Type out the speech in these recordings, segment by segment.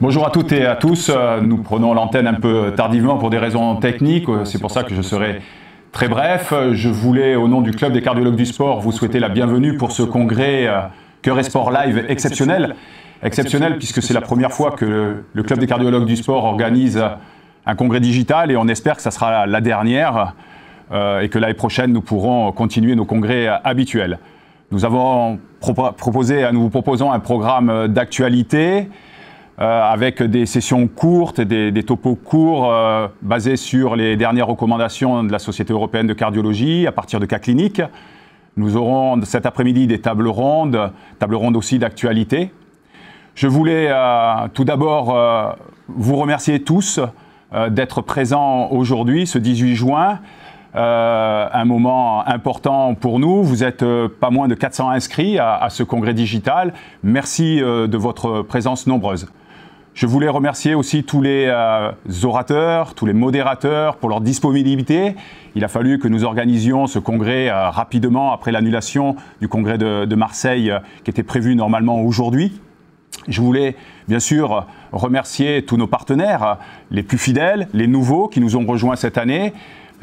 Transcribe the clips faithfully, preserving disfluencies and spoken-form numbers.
Bonjour à toutes et à tous. Nous prenons l'antenne un peu tardivement pour des raisons techniques. C'est pour ça que je serai très bref. Je voulais, au nom du Club des cardiologues du sport, vous souhaiter la bienvenue pour ce congrès Cœur et Sport Live exceptionnel. Exceptionnel puisque c'est la première fois que le Club des cardiologues du sport organise un congrès digital et on espère que ça sera la dernière et que l'année prochaine, nous pourrons continuer nos congrès habituels. Nous avons proposé, nous vous proposons un programme d'actualité euh, avec des sessions courtes, des, des topos courts euh, basés sur les dernières recommandations de la Société européenne de cardiologie à partir de cas cliniques. Nous aurons cet après-midi des tables rondes, tables rondes aussi d'actualité. Je voulais euh, tout d'abord euh, vous remercier tous euh, d'être présents aujourd'hui, ce dix-huit juin. Euh, un moment important pour nous. Vous êtes euh, pas moins de quatre cents inscrits à, à ce congrès digital. Merci euh, de votre présence nombreuse. Je voulais remercier aussi tous les euh, orateurs, tous les modérateurs pour leur disponibilité. Il a fallu que nous organisions ce congrès euh, rapidement après l'annulation du congrès de, de Marseille euh, qui était prévu normalement aujourd'hui. Je voulais bien sûr remercier tous nos partenaires, les plus fidèles, les nouveaux qui nous ont rejoints cette année,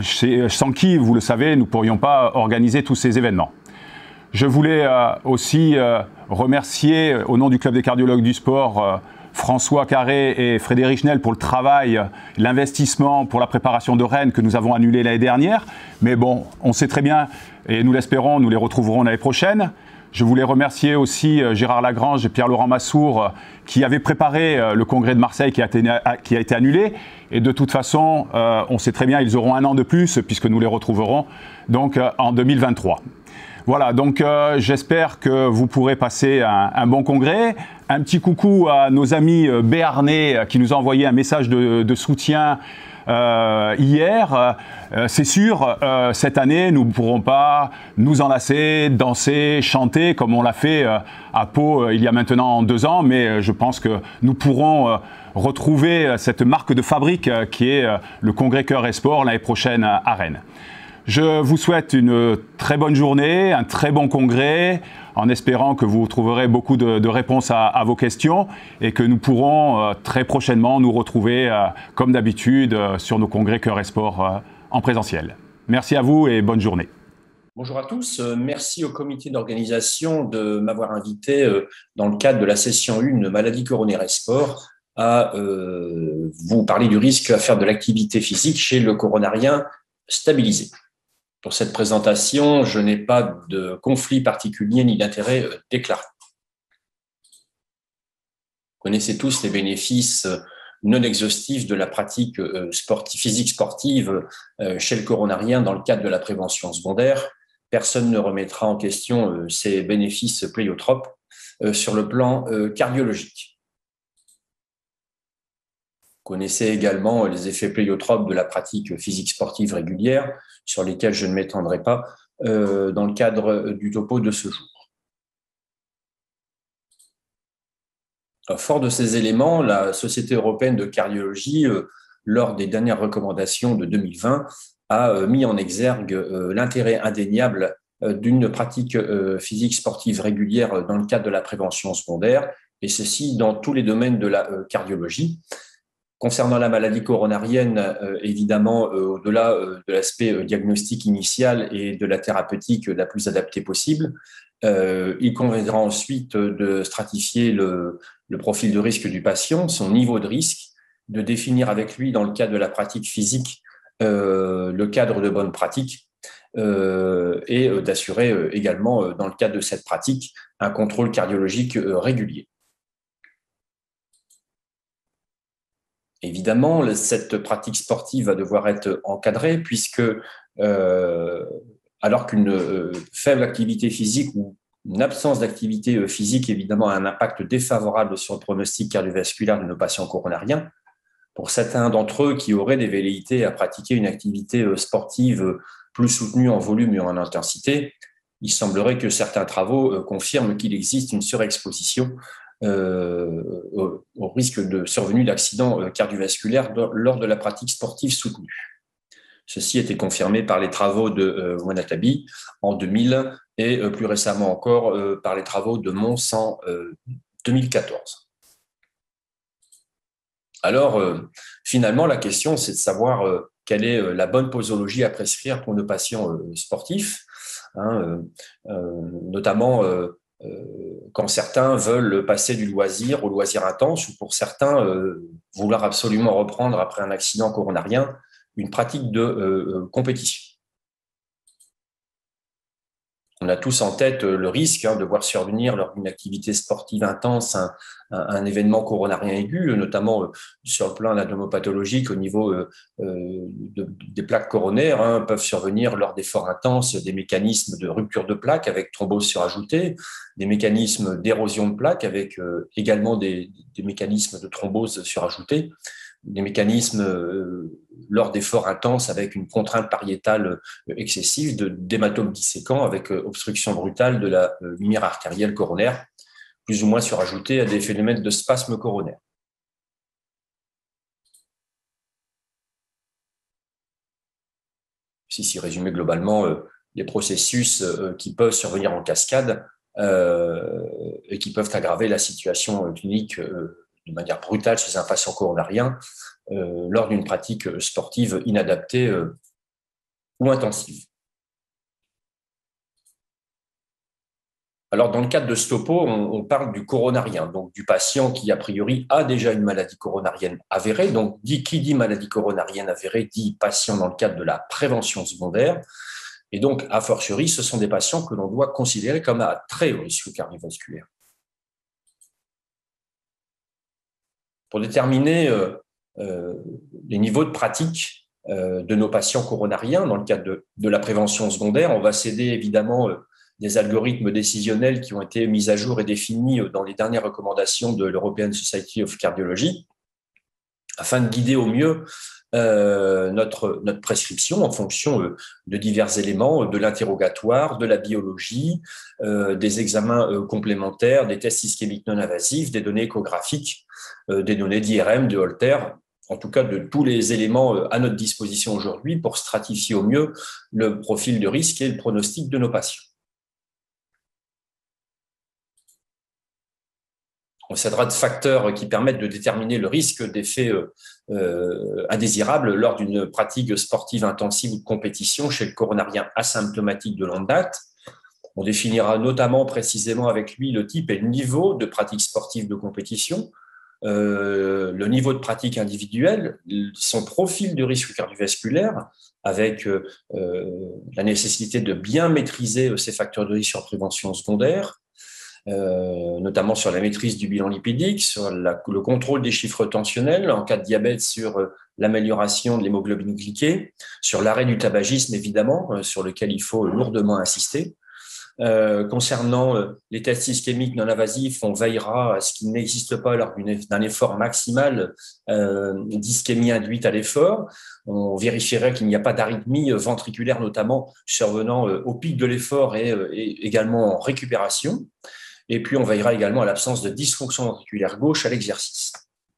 sans qui, vous le savez, nous ne pourrions pas organiser tous ces événements. Je voulais euh, aussi euh, remercier, au nom du Club des cardiologues du sport, euh, François Carré et Frédéric Schnell pour le travail, l'investissement pour la préparation de Rennes que nous avons annulé l'année dernière. Mais bon, on sait très bien, et nous l'espérons, nous les retrouverons l'année prochaine. Je voulais remercier aussi Gérard Lagrange et Pierre-Laurent Massour qui avaient préparé le congrès de Marseille qui a été, qui a été annulé. Et de toute façon, euh, on sait très bien, ils auront un an de plus puisque nous les retrouverons donc euh, en deux mille vingt-trois. Voilà, donc euh, j'espère que vous pourrez passer un, un bon congrès. Un petit coucou à nos amis euh, béarnais qui nous ont envoyé un message de, de soutien Euh, hier. Euh, c'est sûr, euh, cette année, nous ne pourrons pas nous enlacer, danser, chanter comme on l'a fait euh, à Pau euh, il y a maintenant deux ans, mais euh, je pense que nous pourrons euh, retrouver cette marque de fabrique euh, qui est euh, le congrès Cœur et Sport l'année prochaine à Rennes. Je vous souhaite une très bonne journée, un très bon congrès, en espérant que vous trouverez beaucoup de, de réponses à, à vos questions et que nous pourrons euh, très prochainement nous retrouver, euh, comme d'habitude, euh, sur nos congrès Cœur et Sport euh, en présentiel. Merci à vous et bonne journée. Bonjour à tous, merci au comité d'organisation de m'avoir invité euh, dans le cadre de la session un de Maladie coronaire et sport à euh, vous parler du risque à faire de l'activité physique chez le coronarien stabilisé. Pour cette présentation, je n'ai pas de conflit particulier ni d'intérêt déclaré. Vous connaissez tous les bénéfices non exhaustifs de la pratique sportive, physique sportive chez le coronarien dans le cadre de la prévention secondaire. Personne ne remettra en question ces bénéfices pléiotropes sur le plan cardiologique. Vous connaissez également les effets pléiotropes de la pratique physique sportive régulière, sur lesquels je ne m'étendrai pas euh, dans le cadre du topo de ce jour. Alors, fort de ces éléments, la Société européenne de cardiologie, euh, lors des dernières recommandations de deux mille vingt, a euh, mis en exergue euh, l'intérêt indéniable euh, d'une pratique euh, physique sportive régulière dans le cadre de la prévention secondaire, et ceci dans tous les domaines de la euh, cardiologie. Concernant la maladie coronarienne, euh, évidemment, euh, au-delà euh, de l'aspect euh, diagnostic initial et de la thérapeutique la plus adaptée possible, euh, il conviendra ensuite de stratifier le, le profil de risque du patient, son niveau de risque, de définir avec lui, dans le cadre de la pratique physique, euh, le cadre de bonne pratique euh, et d'assurer euh, également, euh, dans le cadre de cette pratique, un contrôle cardiologique euh, régulier. Évidemment, cette pratique sportive va devoir être encadrée puisque, euh, alors qu'une euh, faible activité physique ou une absence d'activité physique, évidemment, a un impact défavorable sur le pronostic cardiovasculaire de nos patients coronariens, pour certains d'entre eux qui auraient des velléités à pratiquer une activité sportive plus soutenue en volume et en intensité, il semblerait que certains travaux confirment qu'il existe une surexposition Euh, au, au risque de survenue d'accidents cardiovasculaires lors de la pratique sportive soutenue. Ceci a été confirmé par les travaux de euh, Wanatabi en deux mille et euh, plus récemment encore euh, par les travaux de Mons en euh, deux mille quatorze. Alors, euh, finalement, la question, c'est de savoir euh, quelle est euh, la bonne posologie à prescrire pour nos patients euh, sportifs, hein, euh, euh, notamment euh, euh, quand certains veulent passer du loisir au loisir intense, ou pour certains, euh, vouloir absolument reprendre après un accident coronarien une pratique de euh, compétition. On a tous en tête le risque hein, de voir survenir lors d'une activité sportive intense un, un, un événement coronarien aigu, notamment euh, sur le plan anatomopathologique au niveau euh, euh, de, des plaques coronaires, hein, peuvent survenir lors d'efforts intenses des mécanismes de rupture de plaques avec thrombose surajoutée, des mécanismes d'érosion de plaques avec euh, également des, des mécanismes de thrombose surajoutée, des mécanismes euh, lors d'efforts intenses avec une contrainte pariétale excessive, de d'hématome disséquant avec euh, obstruction brutale de la euh, lumière artérielle coronaire, plus ou moins surajoutée à des phénomènes de spasme coronaire. Ici, résumé globalement, euh, les processus euh, qui peuvent survenir en cascade euh, et qui peuvent aggraver la situation clinique euh, de manière brutale chez un patient coronarien euh, lors d'une pratique sportive inadaptée euh, ou intensive. Alors, dans le cadre de Stopo, on, on parle du coronarien, donc du patient qui, a priori, a déjà une maladie coronarienne avérée. Donc, dit, qui dit maladie coronarienne avérée dit patient dans le cadre de la prévention secondaire. Et donc, a fortiori, ce sont des patients que l'on doit considérer comme à très haut risque cardiovasculaire. Pour déterminer euh, euh, les niveaux de pratique euh, de nos patients coronariens dans le cadre de, de la prévention secondaire, on va s'aider évidemment euh, des algorithmes décisionnels qui ont été mis à jour et définis dans les dernières recommandations de l'European Society of Cardiology, afin de guider au mieux euh, notre, notre prescription en fonction euh, de divers éléments, de l'interrogatoire, de la biologie, euh, des examens euh, complémentaires, des tests ischémiques non invasifs, des données échographiques, euh, des données d'I R M, de Holter, en tout cas de tous les éléments euh, à notre disposition aujourd'hui pour stratifier au mieux le profil de risque et le pronostic de nos patients. On s'aidera de facteurs qui permettent de déterminer le risque d'effets euh, indésirables lors d'une pratique sportive intensive ou de compétition chez le coronarien asymptomatique de longue date. On définira notamment précisément avec lui le type et le niveau de pratique sportive de compétition, euh, le niveau de pratique individuelle, son profil de risque cardiovasculaire, avec euh, la nécessité de bien maîtriser ces facteurs de risque en prévention secondaire, Euh, notamment sur la maîtrise du bilan lipidique, sur la, le contrôle des chiffres tensionnels en cas de diabète, sur euh, l'amélioration de l'hémoglobine glyquée, sur l'arrêt du tabagisme évidemment, euh, sur lequel il faut lourdement insister. Euh, concernant euh, les tests ischémiques non invasifs, on veillera à ce qu'il n'existe pas lors d'un effort maximal euh, d'ischémie induite à l'effort. On vérifierait qu'il n'y a pas d'arythmie ventriculaire notamment survenant euh, au pic de l'effort et, euh, et également en récupération. Et puis, on veillera également à l'absence de dysfonction ventriculaire gauche à l'exercice.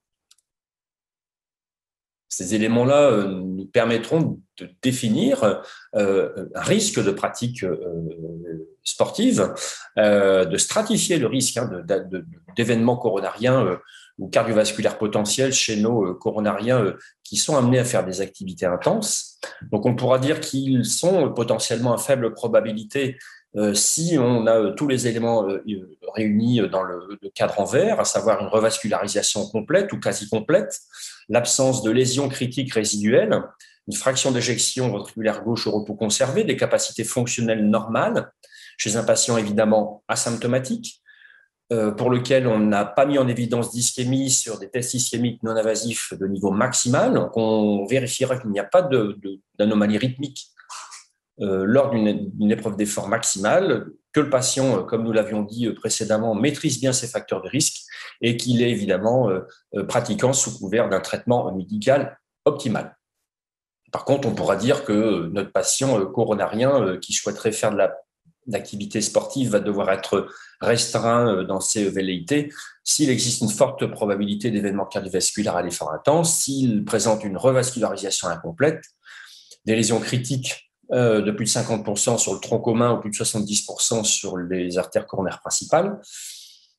Ces éléments-là euh, nous permettront de définir euh, un risque de pratique euh, sportive, euh, de stratifier le risque hein, d'événements coronariens euh, ou cardiovasculaires potentiels chez nos euh, coronariens euh, qui sont amenés à faire des activités intenses. Donc, on pourra dire qu'ils sont potentiellement à faible probabilité Euh, si on a euh, tous les éléments euh, réunis dans le, le cadre en vert, à savoir une revascularisation complète ou quasi complète, l'absence de lésions critiques résiduelles, une fraction d'éjection ventriculaire gauche au repos conservé, des capacités fonctionnelles normales, chez un patient évidemment asymptomatique, euh, pour lequel on n'a pas mis en évidence d'ischémie sur des tests ischémiques non invasifs de niveau maximal, donc on vérifiera qu'il n'y a pas d'anomalie rythmique Euh, lors d'une épreuve d'effort maximale, que le patient, euh, comme nous l'avions dit euh, précédemment, maîtrise bien ses facteurs de risque et qu'il est évidemment euh, euh, pratiquant sous couvert d'un traitement médical optimal. Par contre, on pourra dire que euh, notre patient euh, coronarien euh, qui souhaiterait faire de la d'activité sportive va devoir être restreint euh, dans ses velléités s'il existe une forte probabilité d'événements cardiovasculaires à l'effort intense, s'il présente une revascularisation incomplète, des lésions critiques Euh, de plus de cinquante pour cent sur le tronc commun ou plus de soixante-dix pour cent sur les artères coronaires principales,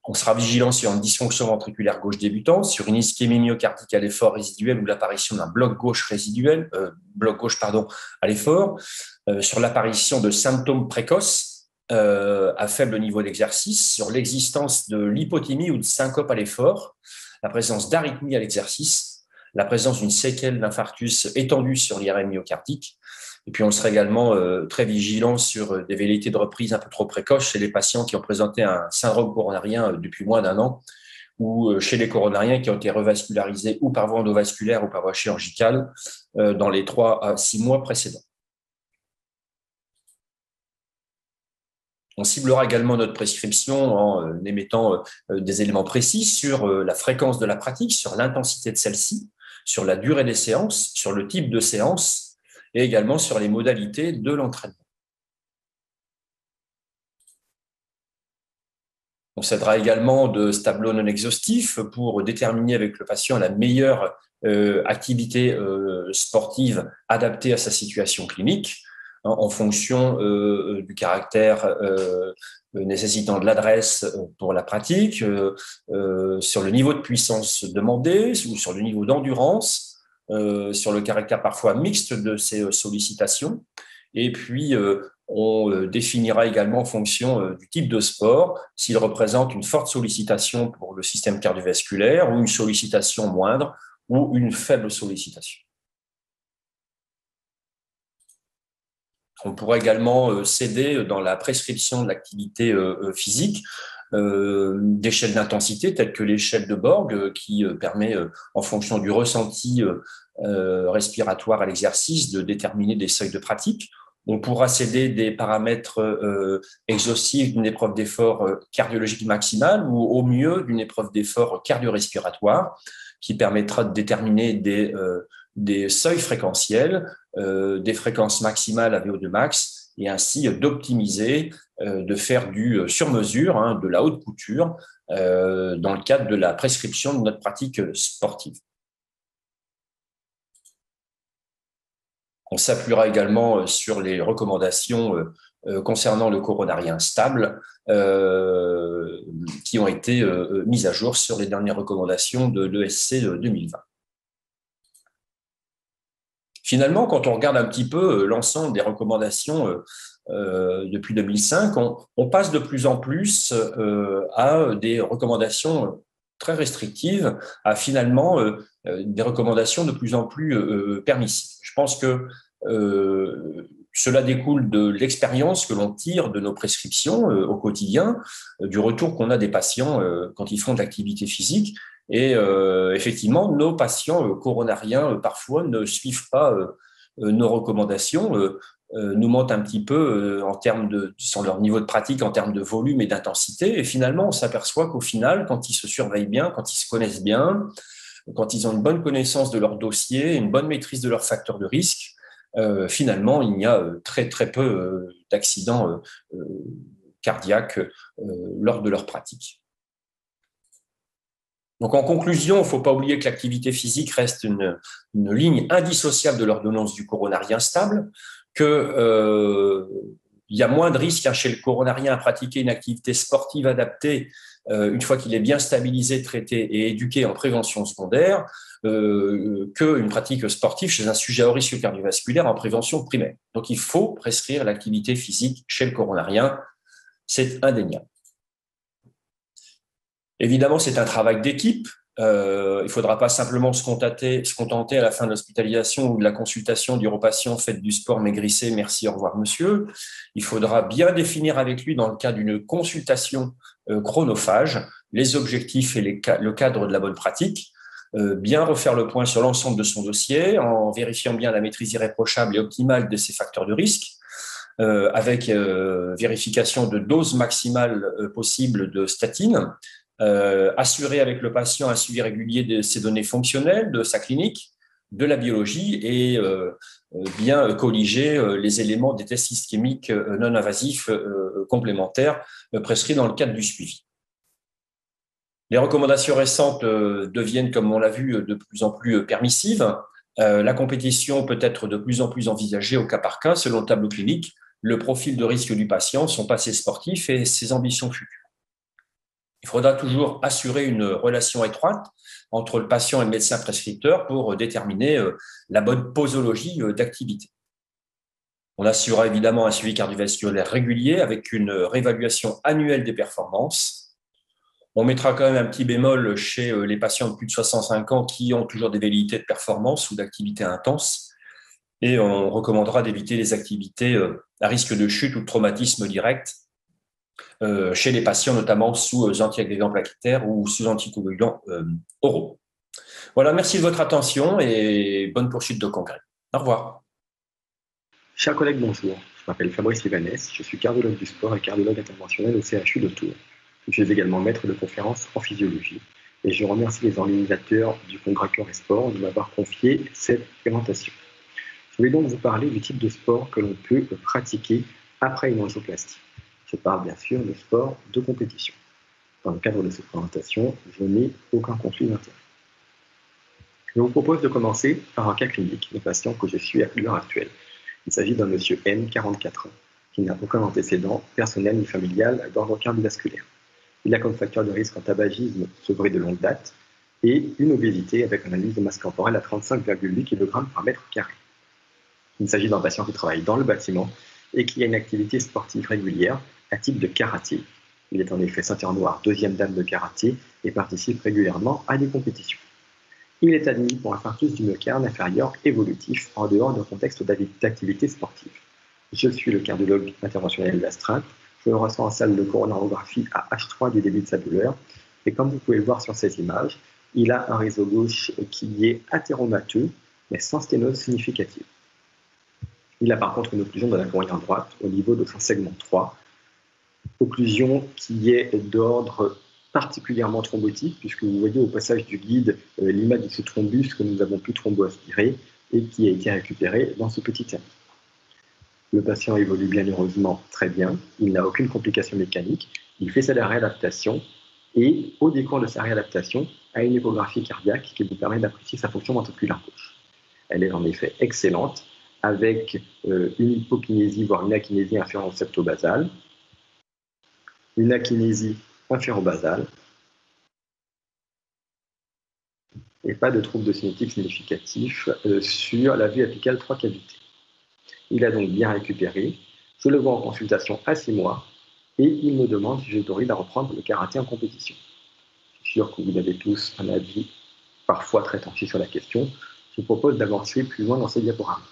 On sera vigilant sur une dysfonction ventriculaire gauche débutante, sur une ischémie myocardique à l'effort résiduel ou l'apparition d'un bloc gauche résiduel, euh, bloc gauche pardon, à l'effort, euh, sur l'apparition de symptômes précoces euh, à faible niveau d'exercice, sur l'existence de l'hypothémie ou de syncope à l'effort, la présence d'arythmie à l'exercice, la présence d'une séquelle d'infarctus étendue sur l'I R M myocardique. Et puis, on sera également euh, très vigilant sur des velléités de reprise un peu trop précoces chez les patients qui ont présenté un syndrome coronarien depuis moins d'un an ou chez les coronariens qui ont été revascularisés ou par voie endovasculaire ou par voie chirurgicale euh, dans les trois à six mois précédents. On ciblera également notre prescription en émettant des éléments précis sur la fréquence de la pratique, sur l'intensité de celle-ci, sur la durée des séances, sur le type de séance, et également sur les modalités de l'entraînement. On s'aidera également de ce tableau non exhaustif pour déterminer avec le patient la meilleure euh, activité euh, sportive adaptée à sa situation clinique, hein, en fonction euh, du caractère euh, nécessitant de l'adresse pour la pratique, euh, euh, sur le niveau de puissance demandé ou sur le niveau d'endurance, Euh, sur le caractère parfois mixte de ces sollicitations. Et puis, euh, on définira également en fonction euh, du type de sport, s'il représente une forte sollicitation pour le système cardiovasculaire ou une sollicitation moindre ou une faible sollicitation. On pourra également euh, s'aider dans la prescription de l'activité euh, physique Euh, d'échelles d'intensité telles que l'échelle de Borg euh, qui euh, permet, euh, en fonction du ressenti euh, euh, respiratoire à l'exercice, de déterminer des seuils de pratique. On pourra s'aider des paramètres euh, exhaustifs d'une épreuve d'effort euh, cardiologique maximale ou au mieux d'une épreuve d'effort cardio-respiratoire qui permettra de déterminer des, euh, des seuils fréquentiels, euh, des fréquences maximales à V O deux max et ainsi d'optimiser, euh, de faire du sur-mesure, hein, de la haute couture, euh, dans le cadre de la prescription de notre pratique sportive. On s'appuiera également sur les recommandations euh, concernant le coronarien stable euh, qui ont été euh, mises à jour sur les dernières recommandations de l'E S C deux mille vingt. Finalement, quand on regarde un petit peu l'ensemble des recommandations euh, depuis deux mille cinq, on, on passe de plus en plus euh, à des recommandations très restrictives, à finalement euh, des recommandations de plus en plus euh, permissives. Je pense que euh, cela découle de l'expérience que l'on tire de nos prescriptions euh, au quotidien, euh, du retour qu'on a des patients euh, quand ils font de l'activité physique. Et euh, effectivement, nos patients euh, coronariens, euh, parfois, ne suivent pas euh, euh, nos recommandations, euh, euh, nous mentent un petit peu euh, en termes de, sur leur niveau de pratique, en termes de volume et d'intensité. Et finalement, on s'aperçoit qu'au final, quand ils se surveillent bien, quand ils se connaissent bien, quand ils ont une bonne connaissance de leur dossier, une bonne maîtrise de leurs facteurs de risque, euh, finalement, il y a euh, très, très peu euh, d'accidents euh, euh, cardiaques euh, lors de leur pratique. Donc, en conclusion, il ne faut pas oublier que l'activité physique reste une, une ligne indissociable de l'ordonnance du coronarien stable, qu'il euh, y a moins de risques hein, chez le coronarien à pratiquer une activité sportive adaptée euh, une fois qu'il est bien stabilisé, traité et éduqué en prévention secondaire, euh, qu'une pratique sportive chez un sujet à haut risque cardiovasculaire en prévention primaire. Donc, il faut prescrire l'activité physique chez le coronarien, c'est indéniable. Évidemment, c'est un travail d'équipe. Euh, il ne faudra pas simplement se contenter, se contenter à la fin de l'hospitalisation ou de la consultation dire au patient « faites du sport, maigrissez, merci, au revoir monsieur ». Il faudra bien définir avec lui dans le cadre d'une consultation euh, chronophage les objectifs et les, le cadre de la bonne pratique, euh, bien refaire le point sur l'ensemble de son dossier en vérifiant bien la maîtrise irréprochable et optimale de ses facteurs de risque, euh, avec euh, vérification de dose maximale euh, possible de statine, Euh, assurer avec le patient un suivi régulier de ses données fonctionnelles, de sa clinique, de la biologie et euh, bien colliger euh, les éléments des tests ischémiques euh, non invasifs euh, complémentaires euh, prescrits dans le cadre du suivi. Les recommandations récentes euh, deviennent, comme on l'a vu, de plus en plus permissives. Euh, la compétition peut être de plus en plus envisagée au cas par cas selon le tableau clinique, le profil de risque du patient, son passé sportif et ses ambitions futures. Il faudra toujours assurer une relation étroite entre le patient et le médecin prescripteur pour déterminer la bonne posologie d'activité. On assurera évidemment un suivi cardiovasculaire régulier avec une réévaluation annuelle des performances. On mettra quand même un petit bémol chez les patients de plus de soixante-cinq ans qui ont toujours des velléités de performance ou d'activité intense. Et on recommandera d'éviter les activités à risque de chute ou de traumatisme direct chez les patients, notamment sous antiagrégants plaquettaires ou sous anticoagulants oraux. Voilà, merci de votre attention et bonne poursuite de congrès. Au revoir. Chers collègues, bonjour. Je m'appelle Fabrice Livanès, je suis cardiologue du sport et cardiologue interventionnel au C H U de Tours. Je suis également maître de conférences en physiologie et je remercie les organisateurs du congrès Cœur et Sport de m'avoir confié cette présentation. Je vais donc vous parler du type de sport que l'on peut pratiquer après une angioplastie. Je parle bien sûr de sport de compétition. Dans le cadre de cette présentation, je n'ai aucun conflit d'intérêt. Je vous propose de commencer par un cas clinique de patient que je suis à l'heure actuelle. Il s'agit d'un monsieur N, quarante-quatre ans, qui n'a aucun antécédent personnel ni familial d'ordre cardiovasculaire. Il a comme facteur de risque un tabagisme sevré de longue date et une obésité avec un indice de masse corporelle à trente-cinq virgule huit kilogrammes par mètre carré. Il s'agit d'un patient qui travaille dans le bâtiment et qui a une activité sportive régulière à type de karaté. Il est en effet ceinture noire, deuxième dame de karaté et participe régulièrement à des compétitions. Il est admis pour infarctus du myocarde inférieur évolutif en dehors d'un contexte d'activité sportive. Je suis le cardiologue interventionnel d'astreinte. Je le reçois en salle de coronarographie à H trois du début de sa douleur. Et comme vous pouvez le voir sur ces images, il a un réseau gauche qui est athéromateux, mais sans sténose significative. Il a par contre une occlusion de la coronaire droite au niveau de son segment trois, occlusion qui est d'ordre particulièrement thrombotique, puisque vous voyez au passage du guide euh, l'image de ce thrombus que nous avons pu thromboaspirer et qui a été récupéré dans ce petit terme. Le patient évolue bien heureusement très bien, il n'a aucune complication mécanique, il fait sa réadaptation et au décours de sa réadaptation a une échographie cardiaque qui vous permet d'apprécier sa fonction ventriculaire gauche. Elle est en effet excellente avec euh, une hypokinésie voire une akinésie inférieure septobasale, une akinésie inférobasale et pas de troubles de cinétique significatifs euh, sur la vue apicale trois cavités. Il a donc bien récupéré. Je le vois en consultation à six mois et il me demande si j'autorise à reprendre le karaté en compétition. Je suis sûr que vous avez tous un avis parfois très tranché sur la question. Je vous propose d'avancer plus loin dans ces diaporamas.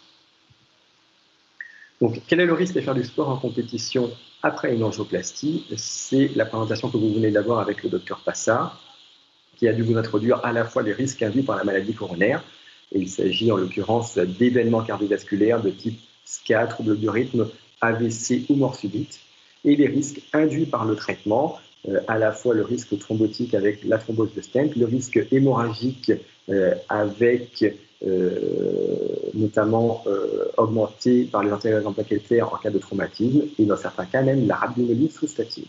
Donc, quel est le risque de faire du sport en compétition après une angioplastie? C'est la présentation que vous venez d'avoir avec le docteur Passard, qui a dû vous introduire à la fois les risques induits par la maladie coronaire, et il s'agit en l'occurrence d'événements cardiovasculaires de type S C A, troubles du rythme, A V C ou mort subite, et les risques induits par le traitement, euh, à la fois le risque thrombotique avec la thrombose de stent, le risque hémorragique euh, avec euh, notamment euh, augmenté par les antiagrégants plaquettaires en cas de traumatisme, et dans certains cas même la rhabdomyolyse sous statine.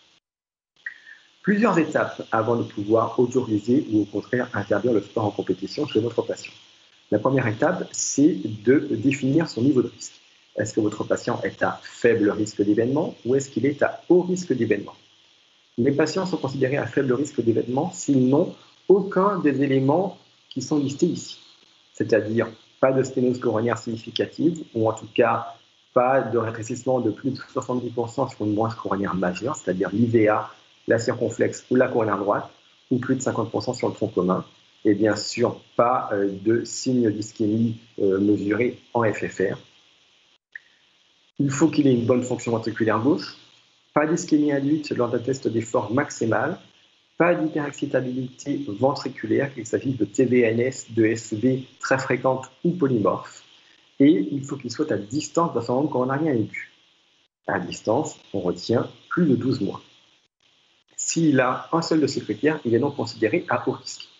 Plusieurs étapes avant de pouvoir autoriser ou au contraire interdire le sport en compétition chez votre patient. La première étape, c'est de définir son niveau de risque. Est-ce que votre patient est à faible risque d'événement ou est-ce qu'il est à haut risque d'événement? Les patients sont considérés à faible risque d'événement s'ils n'ont aucun des éléments qui sont listés ici. C'est-à-dire pas de sténose coronaire significative ou en tout cas pas de rétrécissement de plus de soixante-dix pour cent sur une branche coronaire majeure, c'est-à-dire l'I V A, la circonflexe ou la coronaire droite, ou plus de cinquante pour cent sur le tronc commun, et bien sûr pas euh, de signe d'ischémie euh, mesuré en F F R. Il faut qu'il ait une bonne fonction ventriculaire gauche, pas d'ischémie induite lors d'un test d'effort maximal, pas d'hyperexcitabilité ventriculaire, qu'il s'agisse de T V N S, de S V très fréquente ou polymorphe, et il faut qu'il soit à distance d'un syndrome coronarien aigu. À distance, on retient plus de douze mois. S'il a un seul de ces critères, il est donc considéré à haut risque.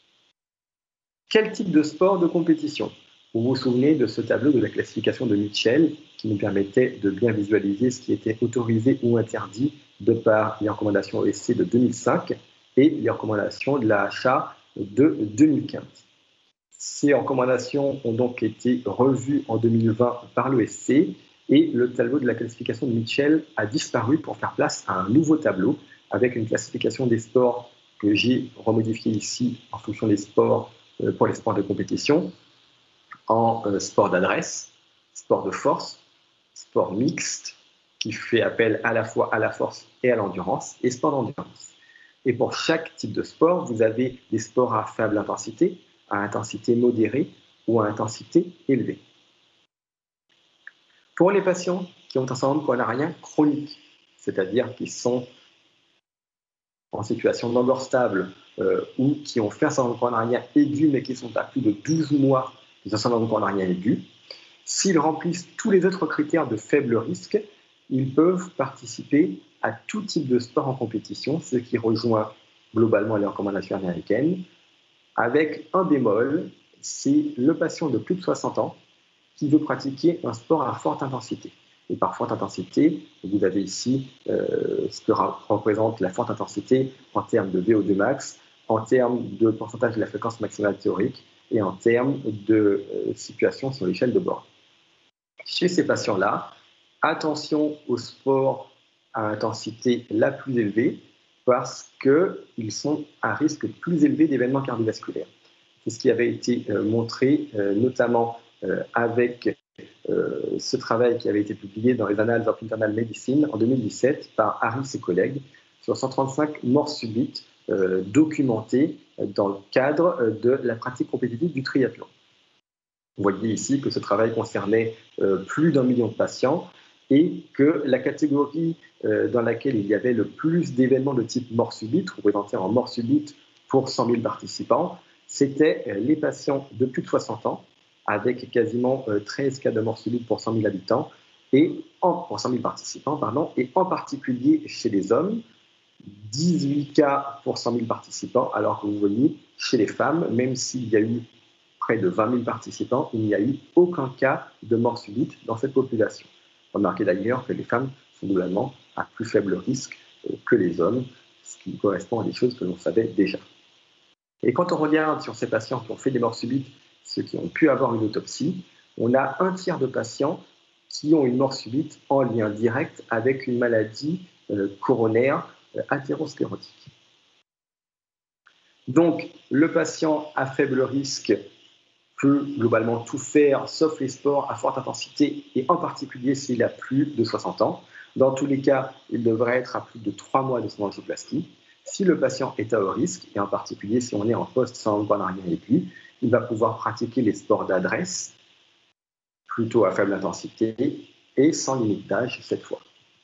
Quel type de sport de compétition? Vous vous souvenez de ce tableau de la classification de Mitchell qui nous permettait de bien visualiser ce qui était autorisé ou interdit de par les recommandations O S C de deux mille cinq et les recommandations de la H A de deux mille quinze. Ces recommandations ont donc été revues en deux mille vingt par l'O S C et le tableau de la classification de Mitchell a disparu pour faire place à un nouveau tableau avec une classification des sports que j'ai remodifié ici en fonction des sports euh, pour les sports de compétition, en euh, sport d'adresse, sport de force, sport mixte, qui fait appel à la fois à la force et à l'endurance, et sport d'endurance. Et pour chaque type de sport, vous avez des sports à faible intensité, à intensité modérée ou à intensité élevée. Pour les patients qui ont un syndrome coronarien chronique, c'est-à-dire qui sont en situation d'angor stable euh, ou qui ont fait un syndrome coronarien aigu mais qui sont à plus de douze mois de syndrome coronarien aigu, s'ils remplissent tous les autres critères de faible risque, ils peuvent participer à tout type de sport en compétition, ce qui rejoint globalement les recommandations américaines, avec un bémol, c'est le patient de plus de soixante ans qui veut pratiquer un sport à forte intensité. Et par forte intensité, vous avez ici euh, ce que représente la forte intensité en termes de V O deux max, en termes de pourcentage de la fréquence maximale théorique et en termes de euh, situation sur l'échelle de bord. Chez ces patients-là, attention au sport à intensité la plus élevée parce qu'ils sont à risque plus élevé d'événements cardiovasculaires. C'est ce qui avait été euh, montré euh, notamment euh, avec euh, ce travail qui avait été publié dans les Annals of Internal Medicine en deux mille dix-sept par Harris et collègues sur cent trente-cinq morts subites euh, documentées dans le cadre euh, de la pratique compétitive du triathlon. Vous voyez ici que ce travail concernait euh, plus d'un million de patients et que la catégorie euh, dans laquelle il y avait le plus d'événements de type mort subite, représentés en mort subite pour cent mille participants, c'était euh, les patients de plus de soixante ans, avec quasiment euh, treize cas de mort subite pour cent mille habitants, et en, pour cent mille participants, pardon, et en particulier chez les hommes, dix-huit cas pour cent mille participants, alors que vous voyez, chez les femmes, même s'il y a eu près de vingt mille participants, il n'y a eu aucun cas de mort subite dans cette population. Remarquez d'ailleurs que les femmes sont globalement à plus faible risque que les hommes, ce qui correspond à des choses que l'on savait déjà. Et quand on regarde sur ces patients qui ont fait des morts subites, ceux qui ont pu avoir une autopsie, on a un tiers de patients qui ont une mort subite en lien direct avec une maladie euh, coronaire euh, athérosclérotique. Donc, le patient à faible risque peut globalement tout faire, sauf les sports à forte intensité, et en particulier s'il a plus de soixante ans. Dans tous les cas, il devrait être à plus de trois mois de son angioplastie. Si le patient est à haut risque, et en particulier si on est en post-syndrome coronarien aigu, il va pouvoir pratiquer les sports d'adresse, plutôt à faible intensité, et sans limite d'âge cette fois.